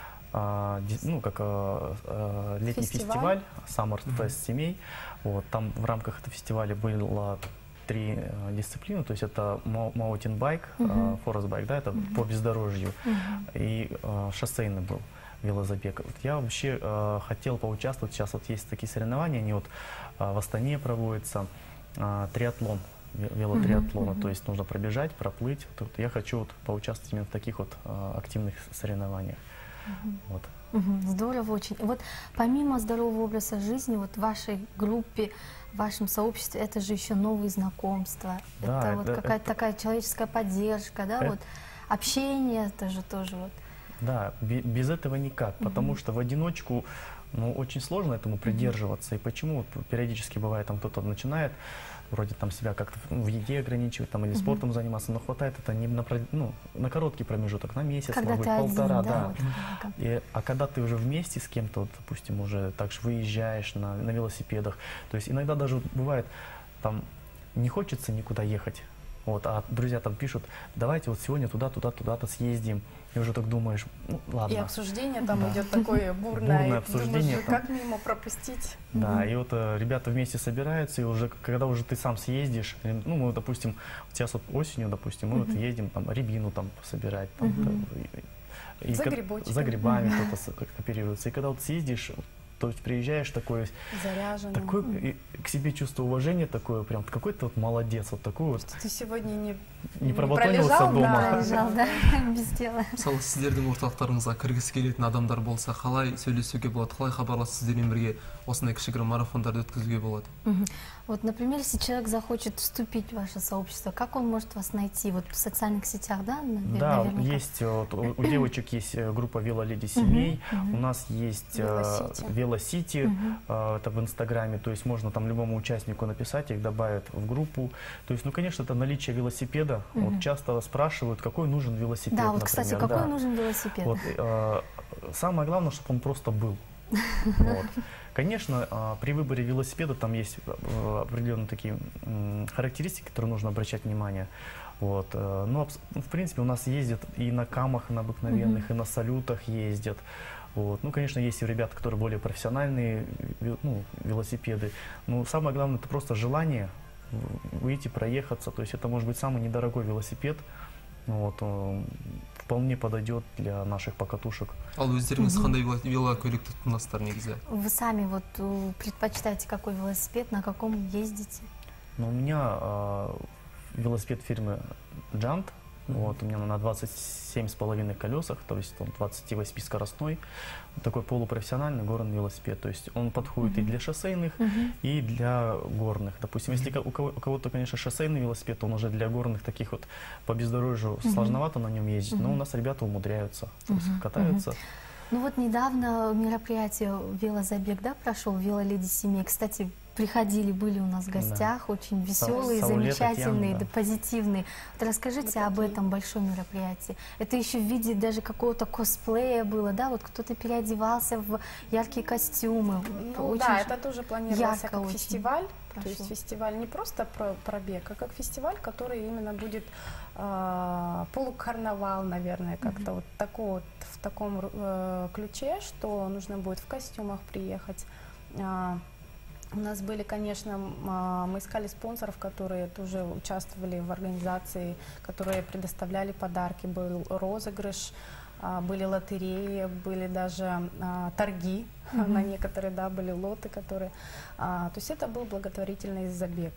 а, ди- ну как э, э, летний Фестиваль. фестиваль, Summer Fest семей. Вот там в рамках этого фестиваля было три э, дисциплины, то есть это мо- mountain bike, э, forest bike, да, это по бездорожью, и э, шоссейный был велозабег. Вот я вообще э, хотел поучаствовать, сейчас вот есть такие соревнования, они вот э, в Астане проводятся, э, триатлон, ве- велотриатлона, то есть нужно пробежать, проплыть. Вот, вот я хочу вот поучаствовать именно в таких вот э, активных соревнованиях. Вот. Мгм, здорово очень. Вот помимо здорового образа жизни, вот в вашей группе, в вашем сообществе, это же еще новые знакомства. Да, это вот это- какая-то это- такая человеческая поддержка, да, Это- вот общение, это же тоже вот. Да, бе- без этого никак, потому что в одиночку, ну, очень сложно этому придерживаться. И почему вот периодически бывает, там кто-то начинает вроде там себя как-то ну, в еде ограничивать там, или спортом заниматься, но хватает это не на, про- ну, на короткий промежуток, на месяц, Когда может ты быть, один, полтора, да, да. вот, как- И, а когда ты уже вместе с кем-то, вот, допустим, уже так же выезжаешь на, на велосипедах, то есть иногда даже вот бывает, там не хочется никуда ехать, вот, а друзья там пишут, давайте вот сегодня туда, туда, туда-то съездим, и уже так думаешь, ну И ладно. обсуждение там идет такое бурное. Бурное и ты думаешь, обсуждение там. как мимо пропустить? Да, и вот э, ребята вместе собираются, и уже когда уже ты сам съездишь, э, ну, мы, допустим, сейчас вот осенью, допустим, мы вот едем там рябину там собирать, там, да, и- и За ка- грибочками. за грибами кто-то с- оперируется. И когда вот съездишь, то есть приезжаешь такой, Заряженным. такой и к себе чувство уважения такое, прям какой-то вот молодец, вот такой вот, Ты сегодня не, не пробатонился пролежал, дома. да. Лежал, да, без дела. Мысалы сіздердің орталықтарыңызға кіргісі келетін адамдар болса, қалай сөйлесуге болады, қалай хабарласып сіздермен бірге осындай кішігірім марафондарды өткізуге болады? Мгм. Вот, например, если человек захочет вступить в ваше сообщество, как он может вас найти? Вот в социальных сетях, да? наве- Да, наверняка? есть, э, вот у, у девочек есть э, группа «Велоледи семей», у нас есть э, Велосити. «Велосити», э, это в Инстаграме, то есть можно там любому участнику написать, их добавят в группу. То есть, ну, конечно, это наличие велосипеда. Вот часто спрашивают, какой нужен велосипед, Да, вот, например. кстати, какой да. нужен велосипед? Вот, э, самое главное, чтобы он просто был. Вот. Конечно, а, при выборе велосипеда там есть э, определенные такие м, характеристики, которые нужно обращать внимание. Вот. э, Но, абс- ну, в принципе, у нас ездят и на камах, на обыкновенных, и на салютах ездят. Вот. Ну, конечно, есть и ребята, которые более профессиональные, ве- ну, велосипеды. Но самое главное, это просто желание в- выйти, проехаться. То есть это может быть самый недорогой велосипед. Вот, он вполне подойдет для наших покатушек. Ал өздеріңіз қандай вело- велокөлік тұтынасыздар негізі? Вы сами вот э, предпочитаете какой велосипед, на каком ездите? Но у меня а, велосипед фирмы Джант, Вот, у меня на двадцать семь с половиной колесах, то есть он двадцать восемь скоростной, такой полупрофессиональный горный велосипед. То есть он подходит mm-hmm. и для шоссейных, mm-hmm. и для горных. Допустим, если у кого-то, конечно, шоссейный велосипед, он уже для горных таких вот по бездорожью mm-hmm. сложновато на нем ездить, mm-hmm. но у нас ребята умудряются, то есть mm-hmm. катаются. Mm-hmm. Ну вот недавно мероприятие велозабег, да, прошел, велоледи семей. Кстати, приходили, были у нас в гостях, да. очень веселые, Сау замечательные, Татьяна, да. да, позитивные. Вот расскажите вот об этом большом мероприятии. Это еще в виде даже какого-то косплея было, да? Вот кто-то переодевался в яркие костюмы. Ну, да, это тоже планировался как очень фестиваль. прошло. То есть фестиваль не просто про пробег, а как фестиваль, который именно будет э, полукарнавал, наверное, как-то mm-hmm. вот такого, в таком э, ключе, что нужно будет в костюмах приехать. Э, У нас были, конечно, мы искали спонсоров, которые тоже участвовали в организации, которые предоставляли подарки. Был розыгрыш, были лотереи, были даже торги mm-hmm. на некоторые, да, были лоты, которые... То есть это был благотворительный забег.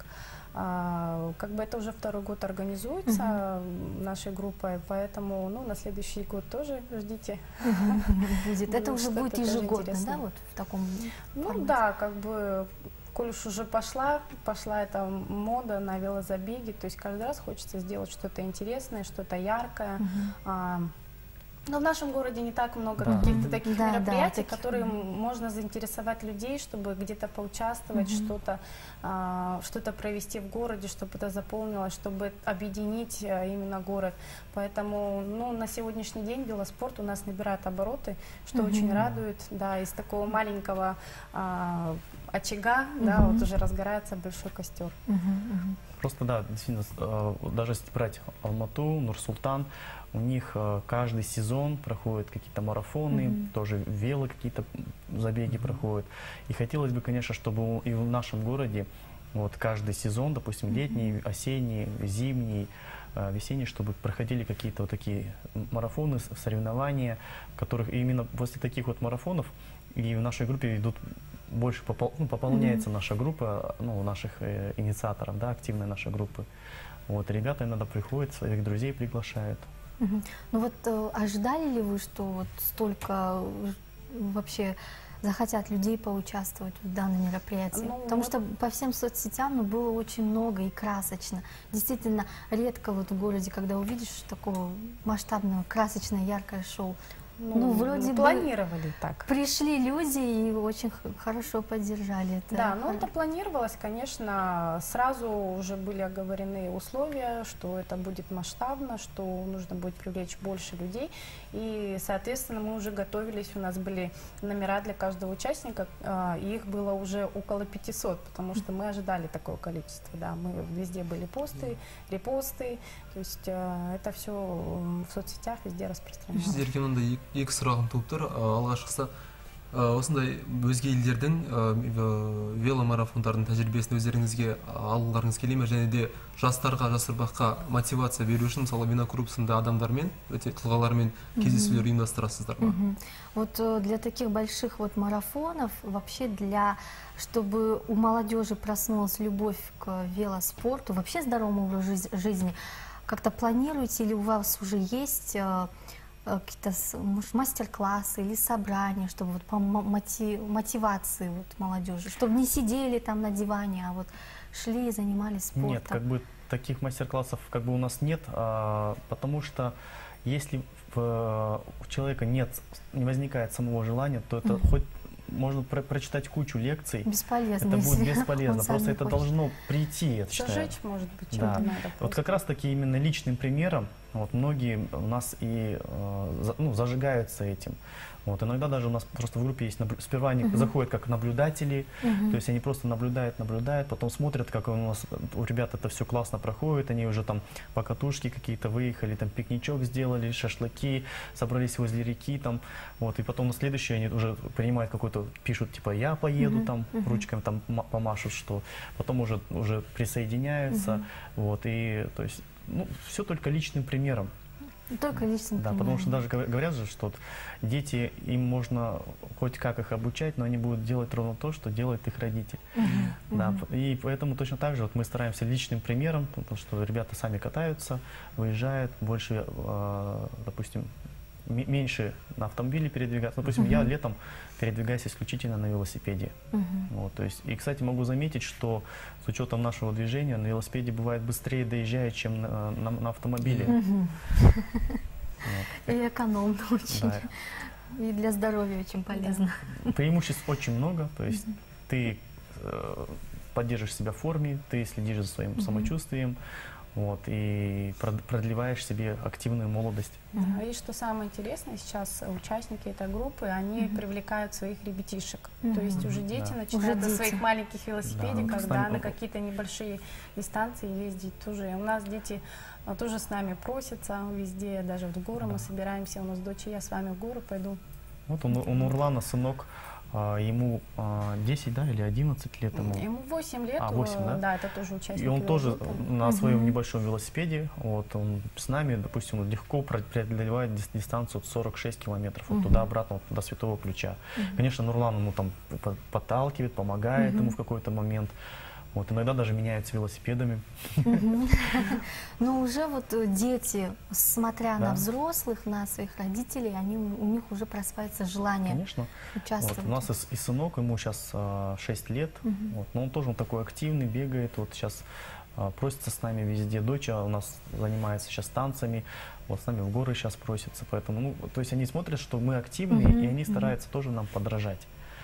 Как бы это уже второй год организуется mm-hmm. нашей группой, поэтому ну, на следующий год тоже ждите. Mm-hmm. Будет. Это уже будет ежегодно, да, вот в таком Ну формате? Да, как бы, коль уж уже пошла, пошла эта мода на велозабеги, то есть каждый раз хочется сделать что-то интересное, что-то яркое. Mm-hmm. Но в нашем городе не так много да. каких-то таких да, мероприятий, да, которые таких... можно заинтересовать людей, чтобы где-то поучаствовать, mm-hmm. что-то а, что-то провести в городе, чтобы это заполнилось, чтобы объединить а, именно город. Поэтому ну, на сегодняшний день велоспорт у нас набирает обороты, что mm-hmm. очень радует. Да, из такого маленького а, очага mm-hmm. да, вот уже разгорается большой костер. Mm-hmm. Просто да, действительно, даже если брать Алмату, Нур-Султан, у них каждый сезон проходят какие-то марафоны, mm-hmm. тоже вело какие-то забеги mm-hmm. проходят. И хотелось бы, конечно, чтобы и в нашем городе вот каждый сезон, допустим, летний, mm-hmm. осенний, зимний, весенний, чтобы проходили какие-то вот такие марафоны, соревнования, в которых именно после таких вот марафонов и в нашей группе идут больше попол, ну, пополняется mm-hmm. наша группа, ну, наших э, инициаторов, да, активная наша группа. Вот, ребята иногда приходят, своих друзей приглашают. Mm-hmm. Ну вот, э, ожидали ли вы, что вот столько вообще захотят людей поучаствовать в данном мероприятии? Ну, Потому вот... что по всем соцсетям ну, было очень много и красочно. Действительно, редко вот в городе, когда увидишь такого масштабного, красочное, яркое шоу. Ну, ну, вроде планировали так. Пришли люди и очень хорошо поддержали это. Да, ну это планировалось, конечно, сразу уже были оговорены условия, что это будет масштабно, что нужно будет привлечь больше людей. И, соответственно, мы уже готовились, у нас были номера для каждого участника, и их было уже около пятисот, потому что мы ожидали такое количество. Да, мы везде были посты, репосты, то есть это все в соцсетях везде распространено. Екі сұрағым туып тұр. Алғашқысы, осындай өзге елдердің веломарафондардың тәжірибесін өздеріңізге алғыларыңыз келе ме, және де жастарға, жас ұрпаққа мотивация беру үшін, мысалы Винокруп сынды адамдармен, өте тұлғалармен кездесулер ұйымдастырасыздар ма? Вот для таких больших вот марафонов, вообще для, чтобы у молодежи проснулась любовь к велоспорту, вообще здоровому образу жизни, как-то планируете или у вас уже есть какие-то мастер-классы или собрания, чтобы вот по мотив, мотивации вот молодежи, чтобы не сидели там на диване, а вот шли и занимались спортом? Нет, как бы таких мастер-классов как бы у нас нет, а, потому что если в, у человека нет, не возникает самого желания, то это mm-hmm. хоть можно про прочитать кучу лекций. Бесполезно. Это будет бесполезно. Просто это хочет. Должно прийти, я считаю. Зажечь, может быть, да. надо. Вот как раз таки именно личным примером вот многие у нас и э, ну, зажигаются этим. Вот, иногда даже у нас просто в группе есть, наблю... сперва они uh-huh. заходят как наблюдатели, uh-huh. то есть они просто наблюдают, наблюдают, потом смотрят, как у нас, у ребят это все классно проходит, они уже там по катушке какие-то выехали, там пикничок сделали, шашлыки, собрались возле реки, там, вот, и потом на следующий они уже принимают какой-то, пишут, типа, я поеду, uh-huh. там, uh-huh. ручками там помашут, что, потом уже, уже присоединяются, uh-huh. вот, и, то есть, ну, все только личным примером. Только личный Да, пример. потому что даже говор- говорят же, что вот дети, им можно хоть как их обучать, но они будут делать ровно то, что делает их родитель. Да, п- и поэтому точно так же вот мы стараемся личным примером, потому что ребята сами катаются, выезжают, больше, э, допустим, м- меньше на автомобиле передвигаться. Допустим, я летом передвигаюсь исключительно на велосипеде. Вот, то есть, и, кстати, могу заметить, что с учетом нашего движения на велосипеде бывает быстрее доезжает, чем на, на- на автомобиле. Вот. И экономно очень. Да. И для здоровья очень полезно. Преимуществ очень много, то есть ты э, поддерживаешь себя в форме, ты следишь за своим самочувствием, вот, и прод- продлеваешь себе активную молодость. Да, и что самое интересное, сейчас участники этой группы, они привлекают своих ребятишек. То есть уже дети Да. начинают Уже на своих дети. маленьких велосипедиках, с да, нами- на какие-то небольшие дистанции ездить тоже. И у нас дети а, тоже с нами просятся везде, даже в горы мы собираемся. У нас дочь и я с вами в горы пойду. Вот у, Нур- у Нурлана сынок, а, ему а, десять, да, или одиннадцать лет ему. Ему восемь лет, А, восемь, э, да? это тоже участник. И он тоже велогруппы. на своем небольшом велосипеде, вот он с нами, допустим, он легко пре- преодолевает дис- дистанцию от сорок шесть километров, вот туда-обратно, вот до Святого Ключа. Конечно, Нурлан ему там по- подталкивает, помогает ему в какой-то момент. Вот, иногда даже меняются велосипедами. Но уже вот э, дети, смотря Да. на взрослых, на своих родителей, они, у них уже просыпается желание Конечно. участвовать. Вот, у нас и, с- и сынок, ему сейчас шесть лет, вот, но он тоже он такой активный, бегает, вот сейчас а, просится с нами везде. Дочь у нас занимается сейчас танцами, вот с нами в горы сейчас просится, поэтому, ну, то есть они смотрят, что мы активные, и они стараются тоже нам подражать.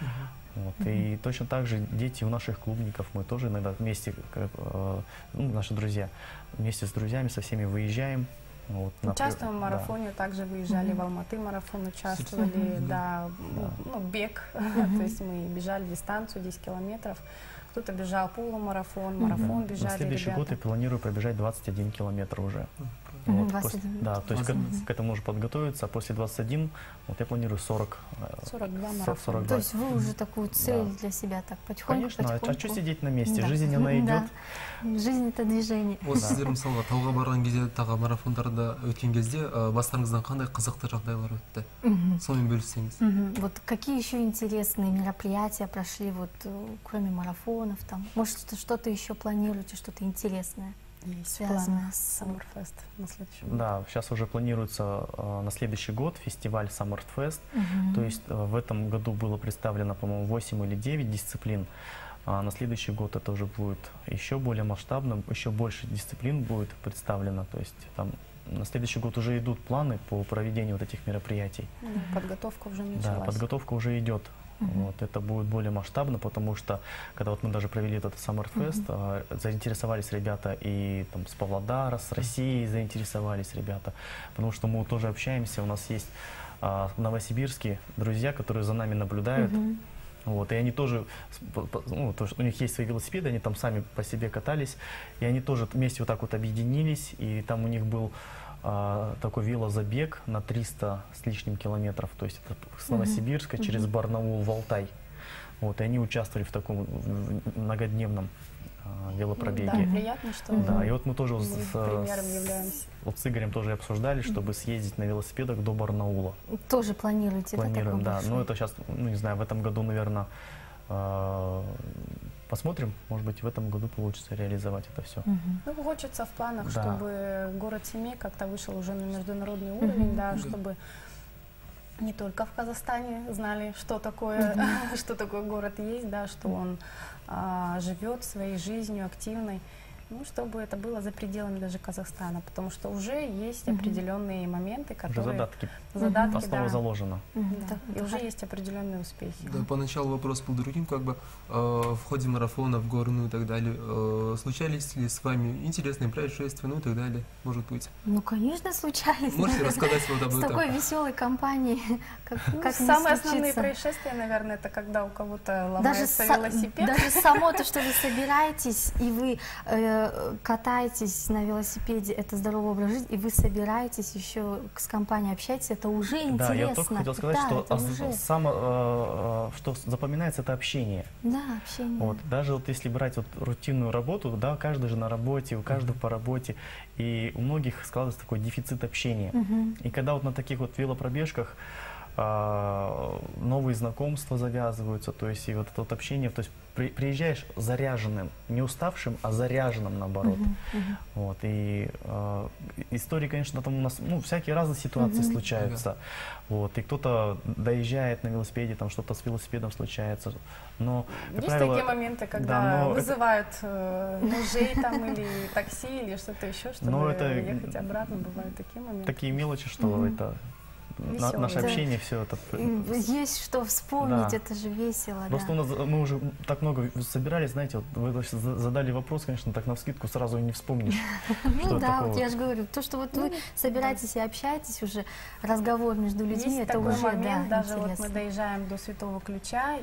Вот, и точно так же дети у наших клубников, мы тоже иногда вместе, как, э, ну, наши друзья, вместе с друзьями со всеми выезжаем. Вот, на при- Участвуем в да. марафоне, также выезжали в Алматы марафон, участвовали, да, ну, бег, то есть мы бежали дистанцию десять километров, кто-то бежал полумарафон, марафон На бежали следующий ребята. год я планирую пробежать двадцать один километр уже. Мгм, Вот, двадцать после- один. да, то есть к, к этому нужно подготовиться, а после двадцати одного вот я планирую сорок. э, сорок два со- марафона. сорок То два. есть вы уже такую цель Да. для себя так потихоньку, Конечно, а, а потихоньку. что сидеть на месте? Да. Жизнь, она идет. Да. Жизнь это движение. осы сіздер мысалға тауға барған кезде тағы марафондарда өткен кезде ә, бастарыңыздан қандай қызықты жағдайлар өтті сонымен бөліссеңіз. Мгм. Вот какие еще интересные мероприятия прошли, вот э, кроме марафонов там? Может, что- что-то еще планируете, что-то интересное? Есть связанное планы. с- Summerfest на следующий год. Да, сейчас уже планируется э, на следующий год фестиваль Summer Fest. То есть э, в этом году было представлено, по-моему, восемь или девять дисциплин. А на следующий год это уже будет еще более масштабно, еще больше дисциплин будет представлено. То есть там на следующий год уже идут планы по проведению вот этих мероприятий. Да, подготовка уже Да, началась. подготовка уже идет. Вот, это будет более масштабно, потому что, когда вот мы даже провели этот Summerfest, а, заинтересовались ребята и там, с Павлодара, с России заинтересовались ребята, потому что мы тоже общаемся, у нас есть а, в Новосибирске друзья, которые за нами наблюдают. Вот, и они тоже, с- по- по- ну, то, что у них есть свои велосипеды, они там сами по себе катались, и они тоже вместе вот так вот объединились, и там у них был а, такой велозабег на триста с лишним километров, то есть это с Новосибирска через Барнаул в Алтай. Вот, и они участвовали в таком в- в многодневном а, велопробеге. Да, приятно, что Да, и вот мы тоже мы с, с- примером с- являемся. вот с Игорем тоже обсуждали, чтобы съездить на велосипедах до Барнаула. Тоже планируете, Планируем, да, да. такой Но большой? это сейчас, ну не знаю, в этом году, наверное, посмотрим. Может быть, в этом году получится реализовать это все. Ну, хочется в планах, Да. чтобы город Семей как-то вышел уже на международный уровень, да, чтобы не только в Казахстане знали, что такое, что такое город есть, да, что он а, живет своей жизнью активной. Ну, чтобы это было за пределами даже Казахстана, потому что уже есть определенные моменты, Уже которые... задатки, задатки, основа да. заложена. Да, и уже есть определенные успехи. Да, поначалу вопрос был другим, как бы э, в ходе марафона, в горную и так далее, э, случались ли с вами интересные происшествия, ну и так далее, может быть? Ну, конечно, случались. Можете рассказать вот об С этом? такой веселой компанией, как, Ну, как не самые основные случится. происшествия, наверное, это когда у кого-то Даже, ломается са- велосипед. даже само то, что вы собираетесь, и вы э, э, катаетесь на велосипеде, это здоровый образ жизни, и вы собираетесь еще с компанией общаетесь, это уже интересно. Да, я только хотел сказать, да, что ос- уже... само, э, э, что запоминается, это общение. Да, общение. Вот, даже вот если брать вот рутинную работу, да, каждый же на работе, у каждого по работе, и у многих складывается такой дефицит общения. Мгм. И когда вот на таких вот велопробежках а, новые знакомства завязываются, то есть и вот это вот общение, то есть при- приезжаешь заряженным, не уставшим, а заряженным наоборот. Мгм, мгм. Вот, и а, истории, конечно, там у нас, ну, всякие разные ситуации Мгм. случаются. Вот, и кто-то доезжает на велосипеде, там что-то с велосипедом случается. Но, как Есть правило, такие моменты, когда да, но это- вызывают э, мужей там или такси, или что-то еще, чтобы Но это ехать обратно. Бывают такие моменты. такие мелочи, что Мгм. это на- Весёлые. наше Да. общение, все это. И есть что вспомнить, Да. это же весело. Просто да. у нас мы уже так много собирались, знаете, вот вы сейчас за- задали вопрос, конечно, так навскидку сразу и не вспомнишь. Ну что да, такого? вот я же говорю, то, что вот вы собираетесь и общаетесь уже, разговор между людьми, Есть это такой уже, момент, да, даже вот мы интересно. доезжаем до Святого Ключа,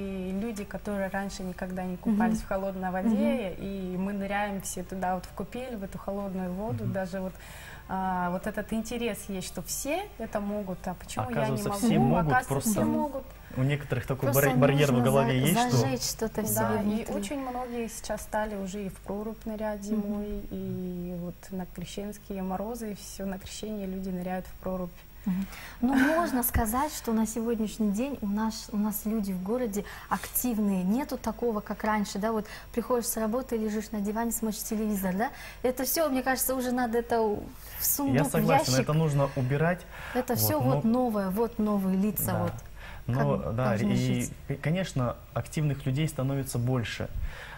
и люди, которые раньше никогда не купались Мгм. в холодной воде, и мы ныряем все туда вот в купель, в эту холодную воду, даже вот а, вот этот интерес есть, что все это могут, а почему я не Оказывается, могу? все могут, Оказывается, просто все могут. У некоторых такой Просто бар- барьер в нужно голове за- есть, что зажечь что-то в Да, себе и внутри. очень многие сейчас стали уже и в прорубь нырять зимой, и вот на крещенские морозы, все на крещение люди ныряют в прорубь. Мгм. Ну, можно сказать, что на сегодняшний день у нас, у нас люди в городе активные. Нету такого, как раньше, да, вот приходишь с работы, лежишь на диване, смотришь телевизор, да. Это все, мне кажется, уже надо это в сундук, я в согласен, ящик. это нужно убирать. Это вот, все но- вот новое, вот новые лица, Да. вот. Но, как да, должны и, жить. и, конечно, активных людей становится больше.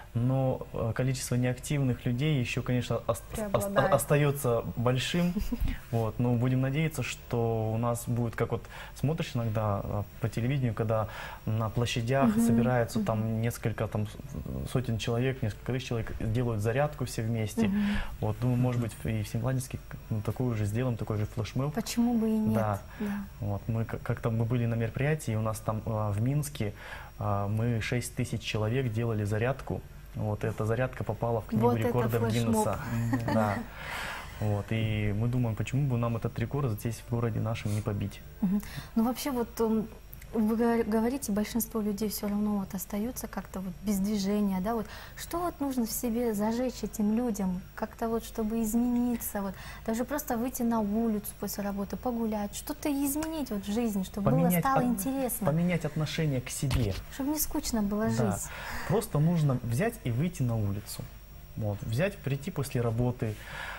Но э, количество неактивных людей еще, конечно, ос- ос- Преобладает. остается большим. Вот, но будем надеяться, что у нас будет, как вот смотришь иногда э, по телевидению, когда на площадях Мгм, собираются там несколько там, с- сотен человек, несколько тысяч человек, делают зарядку все вместе. Мгм. Вот, думаю, может быть, и в Семиладинске ну, такую же сделаем, такой же флешмоб. Почему бы и нет? Да. Да. Вот, мы как- как-то мы были на мероприятии, и у нас там а, в Минске а, мы шесть тысяч человек делали зарядку. Вот эта зарядка попала в книгу Вот это рекордов флешмоб. Гиннесса. Да. Вот, и мы думаем, почему бы нам этот рекорд здесь в городе нашем не побить. Мгм. Ну, вообще, вот м, вы говор- говорите, большинство людей все равно вот остаются как-то вот без движения, да, вот что вот нужно в себе зажечь этим людям, как-то вот, чтобы измениться, вот, даже просто выйти на улицу после работы, погулять, что-то изменить вот в жизни, чтобы было Поменять стало от- интересно, Поменять отношение к себе. чтобы не скучно было Да. жить. Просто нужно взять и выйти на улицу. Вот, взять, прийти после работы.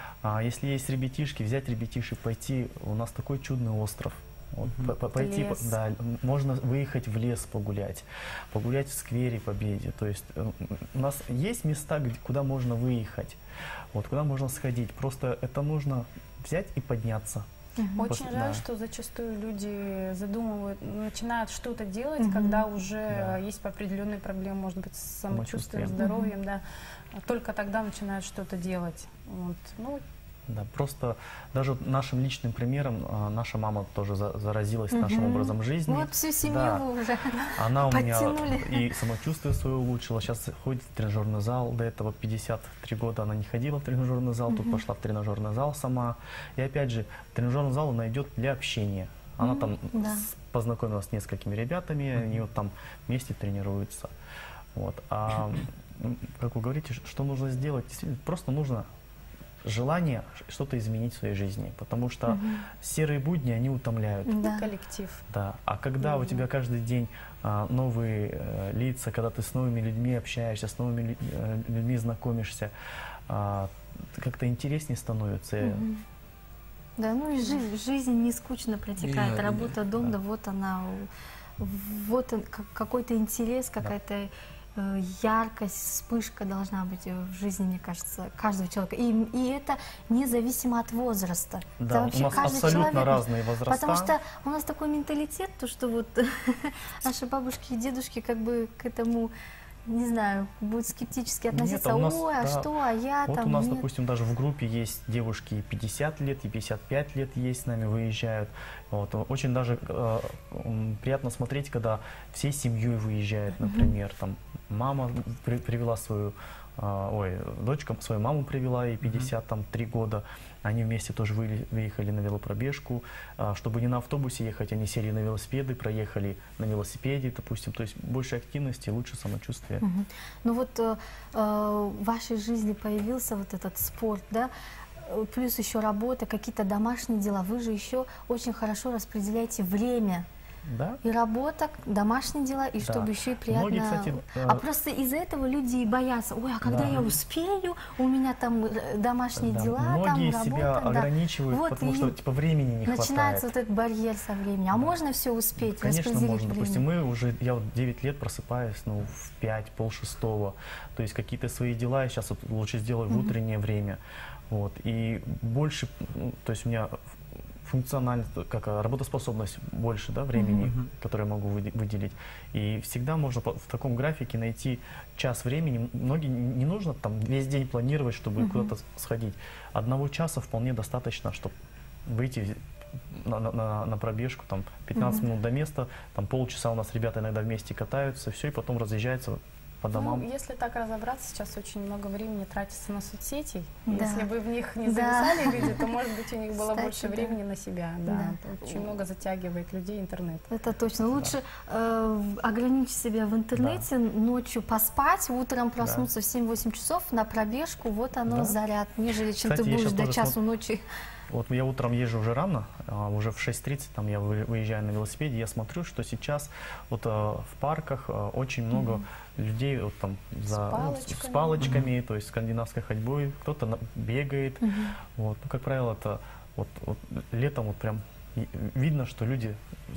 А если есть ребятишки, взять ребятишек, пойти. У нас такой чудный остров. Вот, по- по- пойти, по- Лес. да, м- можно выехать в лес погулять, погулять в сквере Победе. То есть э, у нас есть места, где- куда можно выехать, вот, куда можно сходить. Просто это нужно взять и подняться. Мгм. Очень После- жаль, да. что зачастую люди задумывают, начинают что-то делать, Мгм. когда уже Да. есть определенные проблемы, может быть, с самочувствием, Самочувствием. здоровьем, да. А только тогда начинают что-то делать. Вот. Ну, Да, просто даже вот нашим личным примером а, наша мама тоже за- заразилась нашим Мгм. образом жизни. Вот всю семью Да. вы уже. Она у меня Подтянули. и самочувствие свое улучшила. Сейчас ходит в тренажерный зал. До этого пятьдесят три года она не ходила в тренажерный зал. Тут Мгм. пошла в тренажерный зал сама. И опять же, в тренажерный зал она идет для общения. Она там да. с- познакомилась с несколькими ребятами, они вот там вместе тренируются. Вот. А м, как вы говорите, ш- что нужно сделать? Действительно, просто нужно желание ш- что-то изменить в своей жизни. Потому что Мгм. серые будни, они утомляют. Да. коллектив. Да, а когда у Мгм. тебя каждый день а, новые э, лица, когда ты с новыми людьми общаешься, с новыми лю- э, людьми знакомишься, а, как-то интереснее становится. Мгм. Да, ну и жизнь, жизнь не скучно протекает. Я- Работа, дом, да. да, вот она, у- вот он, как- какой-то интерес, какая-то э, яркость, вспышка должна быть э, в жизни, мне кажется, каждого человека. И, и это независимо от возраста. Да, Это у вообще нас каждый абсолютно человек- разные возраста. Потому что у нас такой менталитет, то что вот наши бабушки и дедушки как бы к этому, не знаю, будут скептически Нет, относиться. а у нас, Ой, а да, что, а я Вот там, у нас, нет. допустим, даже в группе есть девушки и пятьдесят лет, и пятьдесят пять лет есть с нами, выезжают. Вот. Очень даже э, м, приятно смотреть, когда всей семьей выезжают, например, там мама при, привела свою, а, ой, дочка свою маму привела, ей пятьдесят три года. Они вместе тоже вы, выехали на велопробежку. А, чтобы не на автобусе ехать, они сели на велосипеды, проехали на велосипеде, допустим. То есть больше активности, лучше самочувствие. Угу. Ну вот э, э, в вашей жизни появился вот этот спорт, да? Плюс еще работа, какие-то домашние дела. Вы же еще очень хорошо распределяете время. Да? И работа, домашние дела, и Да. чтобы еще и приятно. Многие, кстати, А э, просто из-за этого люди боятся. Ой, а когда Да. я успею? У меня там э, домашние Да, дела, многие там себя работа. Да. ограничивают, Вот, потому и что типа времени не начинается хватает. вот этот барьер со временем. А можно все успеть, Конечно, распределить можно. время? Допустим, мы уже, я вот девять лет просыпаюсь, ну, в пять, пол шестого. То есть какие-то свои дела я сейчас вот лучше сделаю в утреннее время. Вот. И больше, ну, то есть у меня функциональность, как а, работоспособность больше, да, времени, Мгм. которое я могу выде- выделить. И всегда можно по- в таком графике найти час времени. Многие не нужно там весь день планировать, чтобы куда-то сходить. Одного часа вполне достаточно, чтобы выйти на, на- на- на пробежку, там пятнадцать минут до места, там полчаса у нас ребята иногда вместе катаются, все, и потом разъезжаются по домам. Ну, если так разобраться, сейчас очень много времени тратится на соцсети. Да. Если бы в них не Да. зависали люди, то, может быть, у них было Кстати, больше да. времени на себя. Да. Да. Очень много затягивает людей интернет. Это точно. Лучше э, ограничить себя в интернете, ночью поспать, утром проснуться в семь-восемь часов на пробежку. Вот оно, Да. заряд, нежели чем Кстати, ты я будешь щас до тоже часу ночи. Вот я утром езжу уже рано, а, уже в шесть тридцать там я вы- выезжаю на велосипеде, я смотрю, что сейчас вот а, в парках а, очень много людей вот, там, за, ну, с- с, палочками. палочками, то есть скандинавской ходьбой, кто-то на- бегает. Вот. Ну, как правило, это вот, вот летом вот прям и- видно, что люди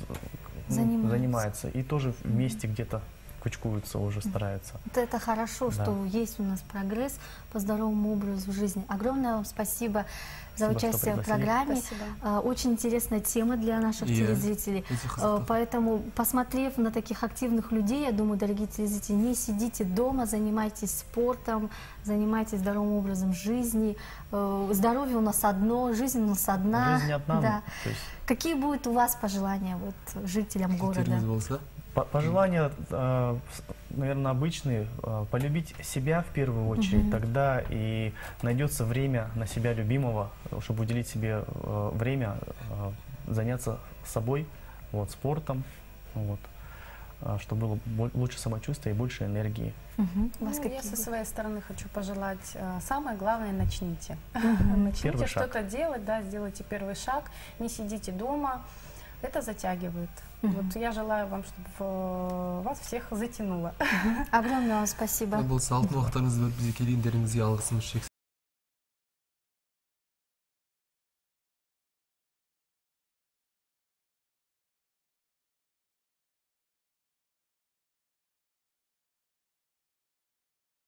ну, Занимаются. занимаются и тоже вместе где-то кучкуются, уже стараются. Вот это хорошо, Да. что есть у нас прогресс по здоровому образу жизни. Огромное вам спасибо за Спасибо, что участие в пригласили. программе. Спасибо. А, Очень интересная тема для наших И телезрителей. этих А, аспектов. Поэтому, посмотрев на таких активных людей, я думаю, дорогие телезрители, не сидите дома, занимайтесь спортом, занимайтесь здоровым образом жизни. Э, Здоровье у нас одно, жизнь у нас одна. Жизнь одна. Да. То есть Какие будут у вас пожелания вот, жителям города? Кеттеріңіз болса? По- Пожелания, э, наверное, обычные. Э, Полюбить себя в первую очередь, тогда и найдется время на себя любимого, чтобы уделить себе э, время, э, заняться собой, вот, спортом, вот, э, чтобы было бо- лучше самочувствие и больше энергии. Мгм. У вас Ну, какие я со будут? своей стороны хочу пожелать, э, самое главное, начните. Первый Начните шаг. что-то делать, да, сделайте первый шаг, не сидите дома, это затягивает. Вот я желаю вам, чтобы э, вас всех затянуло. Огромное вам спасибо. Бұл салтын уақыттарыңызды бөліп бізге келгендеріңізге алғысымыз шексіз.